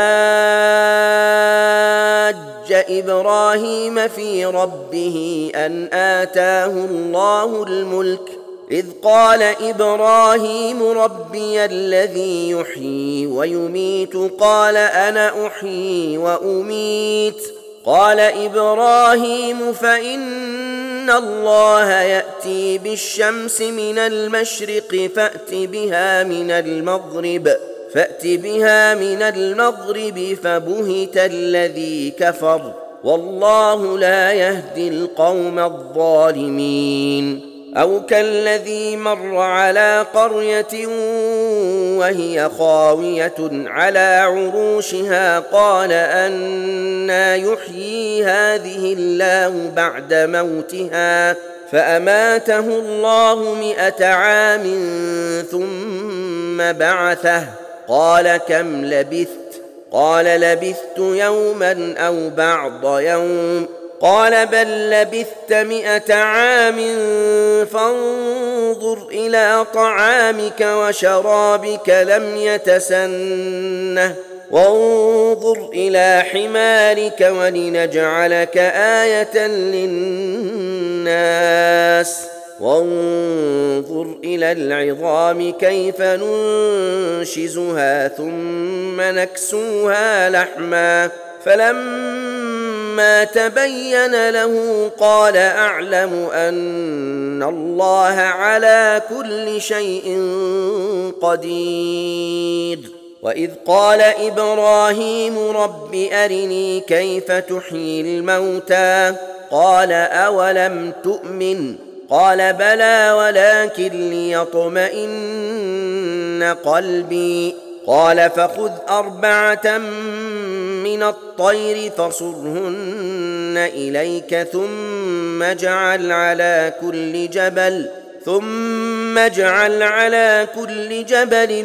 حاج إبراهيم في ربه أن آتاه الله الملك إذ قال إبراهيم ربي الذي يحيي ويميت قال أنا أحيي وأميت قال إبراهيم فإن الله يأتي بالشمس من المشرق فأت بها من المغرب فأت بها من المغرب فبهت الذي كفر والله لا يهدي القوم الظالمين. أو كالذي مر على قرية وهي خاوية على عروشها قال أنى يحيي هذه الله بعد موتها فأماته الله مئة عام ثم بعثه قال كم لبثت قال لبثت يوما أو بعض يوم قال بل لبثت مئة عام فانظر إلى طعامك وشرابك لم يتسنه وانظر إلى حمارك ولنجعلك آية للناس وانظر إلى العظام كيف ننشزها ثم نكسوها لحما فلما تبين له قال أعلم أن الله على كل شيء قدير وإذ قال إبراهيم رب أرني كيف تحيي الموتى قال أولم تؤمن قال بلى ولكن ليطمئن قلبي قال فخذ أربعة من الطير فصرهن إليك ثم اجعل على كل جبل ثم اجعل على كل جبل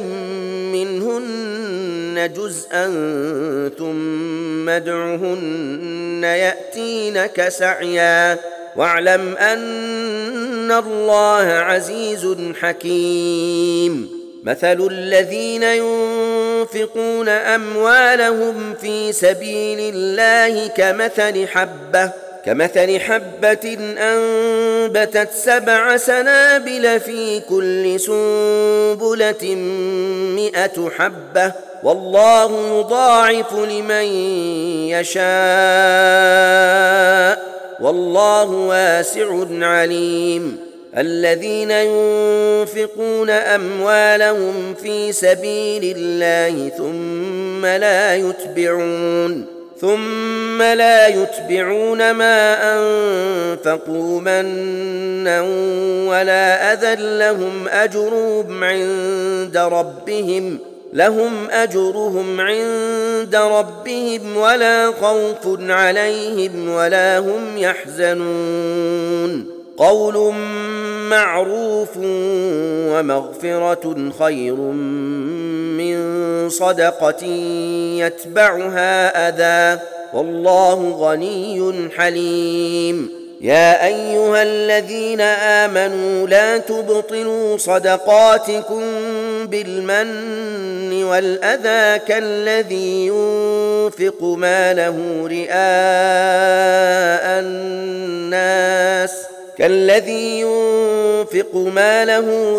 منهن جزءا ثم ادعهن يأتينك سعيا واعلم أن الله عزيز حكيم مثل الذين ينفقون أموالهم في سبيل الله كمثل حبة كمثل حبة أنبتت سبع سنابل في كل سنبلة مئة حبة والله يضاعف لمن يشاء والله واسع عليم الذين ينفقون أموالهم في سبيل الله ثم لا يتبعون ثم لا يتبعون ما أنفقوا منا ولا أذى لهم أجرهم عند ربهم لهم أجرهم عند ربهم ولا خوف عليهم ولا هم يحزنون قول معروف ومغفرة خير من صدقة يتبعها أذى والله غني حليم يا أيها الذين آمنوا لا تبطلوا صدقاتكم بالمن والأذى كالذي ينفق ماله رئاء الناس كالذي ينفق ماله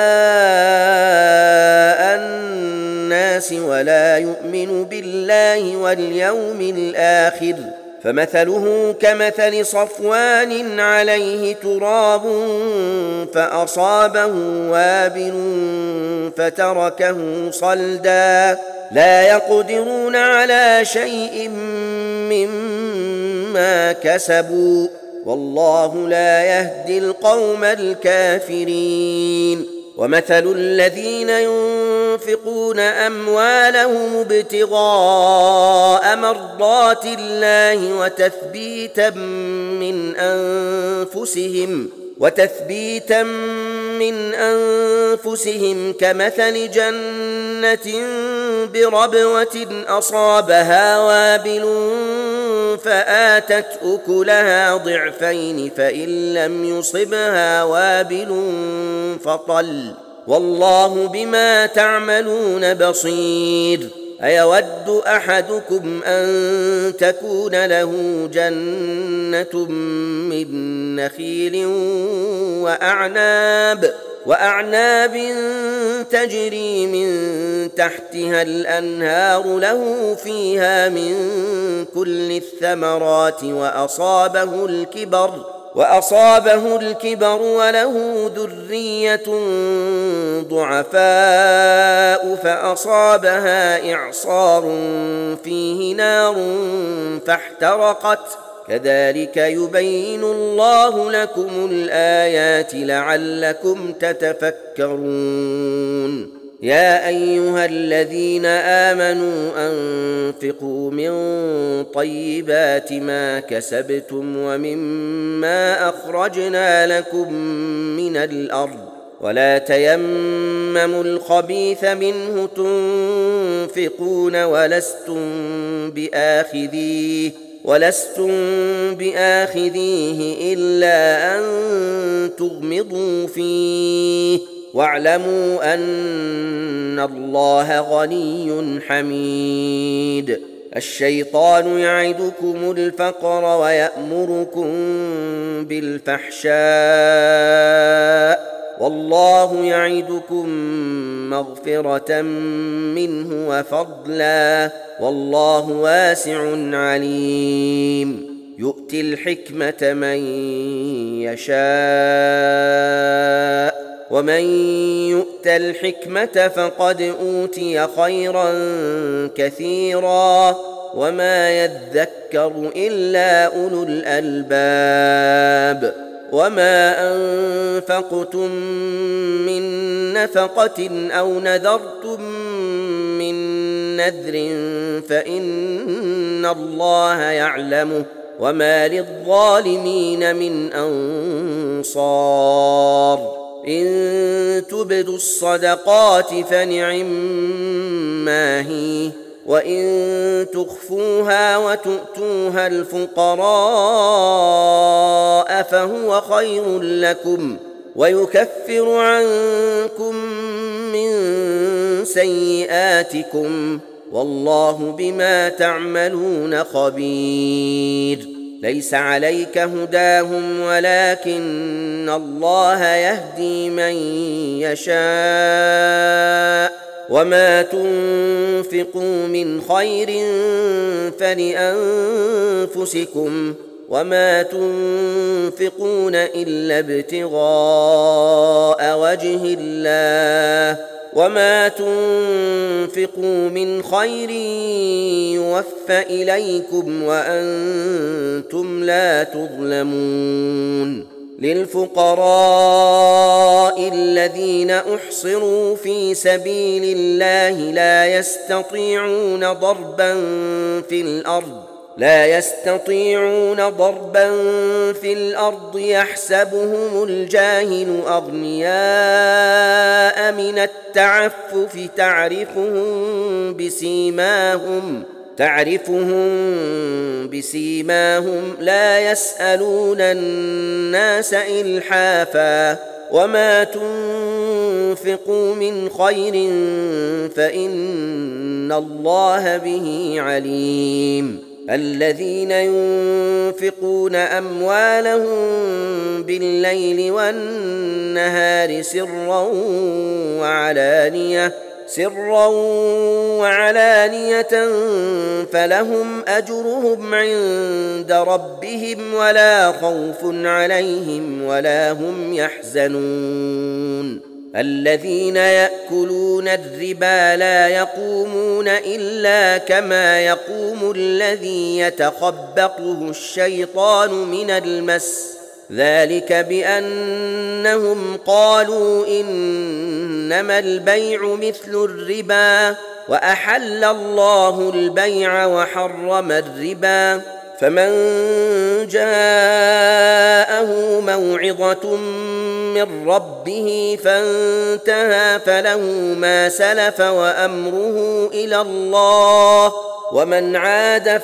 رئاء الناس ولا يؤمن بالله واليوم الآخر فمثله كمثل صفوان عليه تراب فأصابه وابل فتركه صلدا لا يقدرون على شيء مما كسبوا والله لا يهدي القوم الكافرين ومثل الذين ينفقون أموالهم ابتغاء مرضات الله وتثبيتا من أنفسهم وتثبيتا من أنفسهم كمثل جنة بربوة أصابها وابل فآتت أكلها ضعفين فإن لم يصبها وابل فطل والله بما تعملون بصير أيود أحدكم أن تكون له جنة من نخيل وأعناب وأعناب تجري من تحتها الأنهار له فيها من كل الثمرات وأصابه الكبر وأصابه الكبر وله ذرية ضعفاء فأصابها إعصار فيه نار فاحترقت كذلك يبين الله لكم الآيات لعلكم تتفكرون يا أيها الذين آمنوا أنفقوا من طيبات ما كسبتم ومما أخرجنا لكم من الأرض ولا تيمموا الخبيث منه تنفقون ولستم بآخذيه ولستم بآخذيه إلا أن تغمضوا فيه واعلموا أن الله غني حميد. الشيطان يعدكم الفقر ويأمركم بالفحشاء والله يعدكم مغفرة منه وفضلا والله واسع عليم. يؤتي الحكمة من يشاء ومن يؤت الحكمة فقد أوتي خيرا كثيرا وما يذكر إلا أولو الألباب. وما أنفقتم من نفقة أو نذرتم من نذر فإن الله يعلمه وما للظالمين من أنصار. إن تبدوا الصدقات فنعما هي وإن تخفوها وتؤتوها الفقراء فهو خير لكم ويكفر عنكم من سيئاتكم والله بما تعملون خبير. ليس عليك هداهم ولكن الله يهدي من يشاء وما تنفقوا من خير فلأنفسكم وما تنفقون إلا ابتغاء وجه الله وما تنفقوا من خير يوفى إليكم وأنتم لا تظلمون. للفقراء الذين أحصروا في سبيل الله لا يستطيعون ضربا في الأرض لا يستطيعون ضربا في الأرض يحسبهم الجاهل أغنياء من التعفف تعرفهم بسيماهم تعرفهم بسيماهم لا يسألون الناس إلحافا وما تنفقوا من خير فإن الله به عليم. الذين ينفقون أموالهم بالليل والنهار سرا وعلانية سرا وعلانية فلهم أجرهم عند ربهم ولا خوف عليهم ولا هم يحزنون. الذين يأكلون الربا لا يقومون إلا كما يقوم الذي يتخبطه الشيطان من المس ذلك بأنهم قالوا إنما البيع مثل الربا وأحل الله البيع وحرم الربا فمن جاءه موعظة من ربه فانتهى فله ما سلف وأمره إلى الله ومن عاد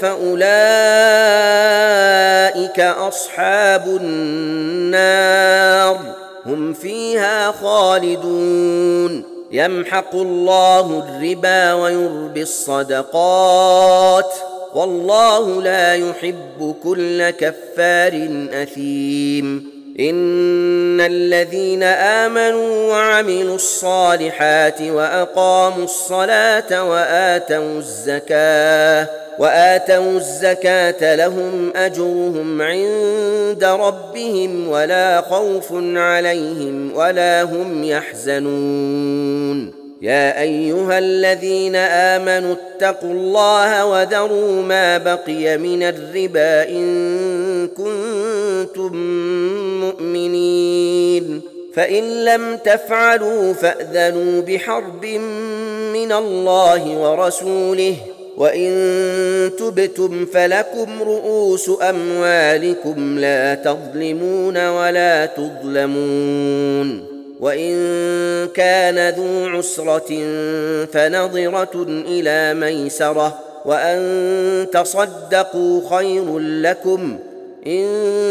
فأولئك أصحاب النار هم فيها خالدون. يمحق الله الربا ويربي الصدقات والله لا يحب كل كفار أثيم. إن الذين آمنوا وعملوا الصالحات وأقاموا الصلاة وآتوا الزكاة وآتوا الزكاة لهم أجرهم عند ربهم ولا خوف عليهم ولا هم يحزنون. يا أيها الذين آمنوا اتقوا الله وذروا ما بقي من الربا إن كنتم مؤمنين فإن لم تفعلوا فأذنوا بحرب من الله ورسوله وإن تبتم فلكم رؤوس أموالكم لا تظلمون ولا تظلمون وإن كان ذو عسرة فنظرة إلى ميسرة وأن تصدقوا خير لكم إن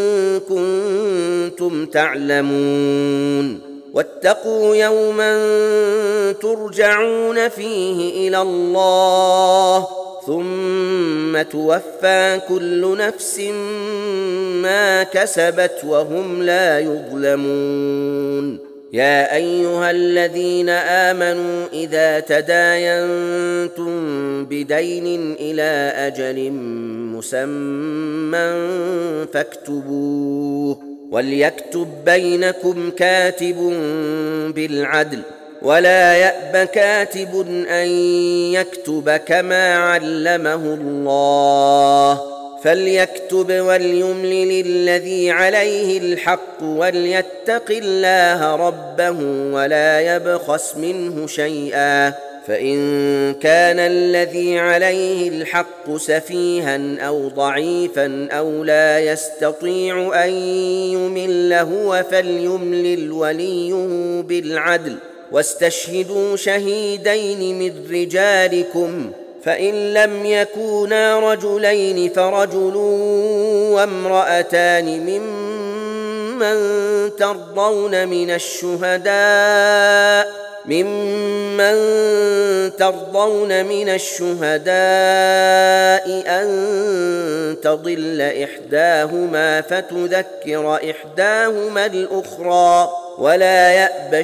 كنتم تعلمون واتقوا يوما ترجعون فيه إلى الله ثم توفى كل نفس ما كسبت وهم لا يظلمون يا أيها الذين آمنوا إذا تداينتم بدين إلى أجل مسمى فاكتبوه وليكتب بينكم كاتب بالعدل ولا يأب كاتب أن يكتب كما علمه الله فليكتب وليملل الذي عليه الحق وليتق الله ربه ولا يبخس منه شيئا فإن كان الذي عليه الحق سفيها أو ضعيفا أو لا يستطيع أن يمل هو فليملل وليه بالعدل واستشهدوا شهيدين من رجالكم فإن لم يكونا رجلين فرجل وامرأتان ممن ترضون من الشهداء ممن ترضون من الشهداء أن تضل إحداهما فتذكر إحداهما الأخرى ولا يأبى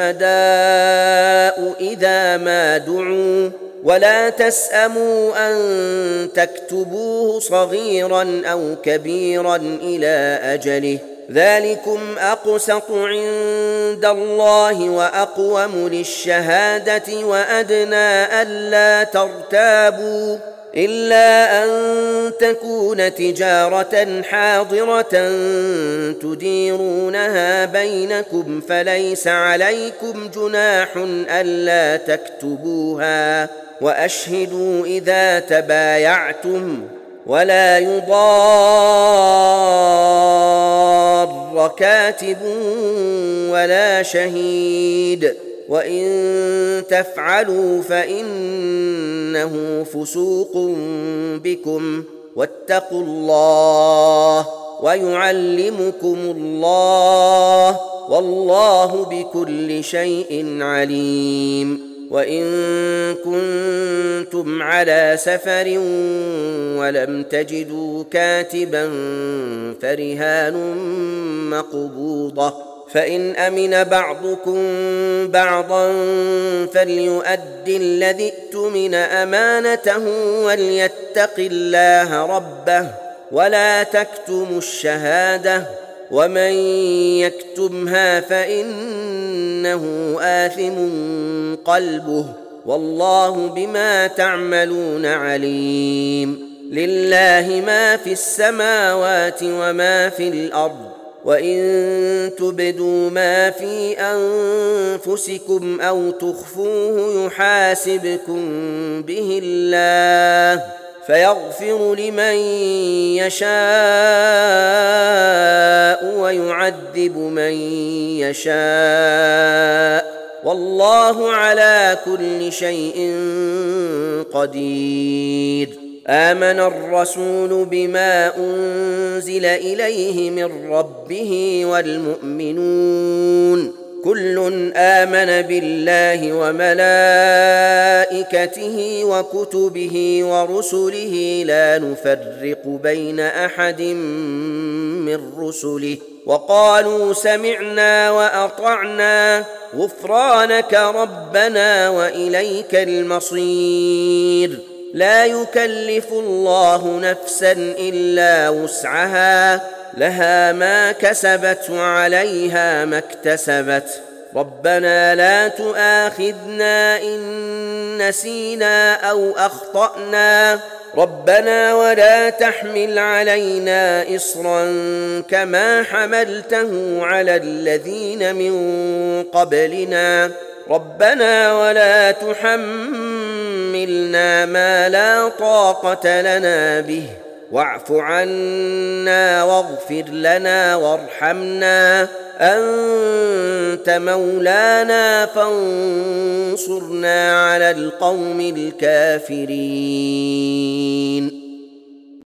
الشهداء إذا ما دعوا ولا تسأموا أن تكتبوه صغيرا أو كبيرا إلى أجله ذلكم أقسط عند الله وأقوم للشهادة وأدنى ألا ترتابوا إلا أن تكون تجارة حاضرة تديرونها بينكم فليس عليكم جناح ألا تكتبوها وأشهدوا إذا تبايعتم ولا يضار كاتب ولا شهيد وإن تفعلوا فإنه فسوق بكم واتقوا الله ويعلمكم الله والله بكل شيء عليم وإن كنتم على سفر ولم تجدوا كاتبا فرهان مقبوضة فإن أمن بعضكم بعضا فليؤد الذي ائتمن أمانته وليتق الله ربه ولا تكتموا الشهادة ومن يكتمها فإنه آثم قلبه والله بما تعملون عليم لله ما في السماوات وما في الأرض وإن تبدوا ما في أنفسكم أو تخفوه يحاسبكم به الله فيغفر لمن يشاء ويعذب من يشاء والله على كل شيء قدير آمن الرسول بما أنزل إليه من ربه والمؤمنون كل آمن بالله وملائكته وكتبه ورسله لا نفرق بين أحد من رسله وقالوا سمعنا وأطعنا غفرانك ربنا وإليك المصير لا يكلف الله نفسا إلا وسعها لها ما كسبت وعليها ما اكتسبت ربنا لا تؤاخذنا إن نسينا أو أخطأنا ربنا ولا تحمل علينا إصرا كما حملته على الذين من قبلنا ربنا ولا تحملنا ما لا طاقة لنا به واعف عنا واغفر لنا وارحمنا أنت مولانا فانصرنا على القوم الكافرين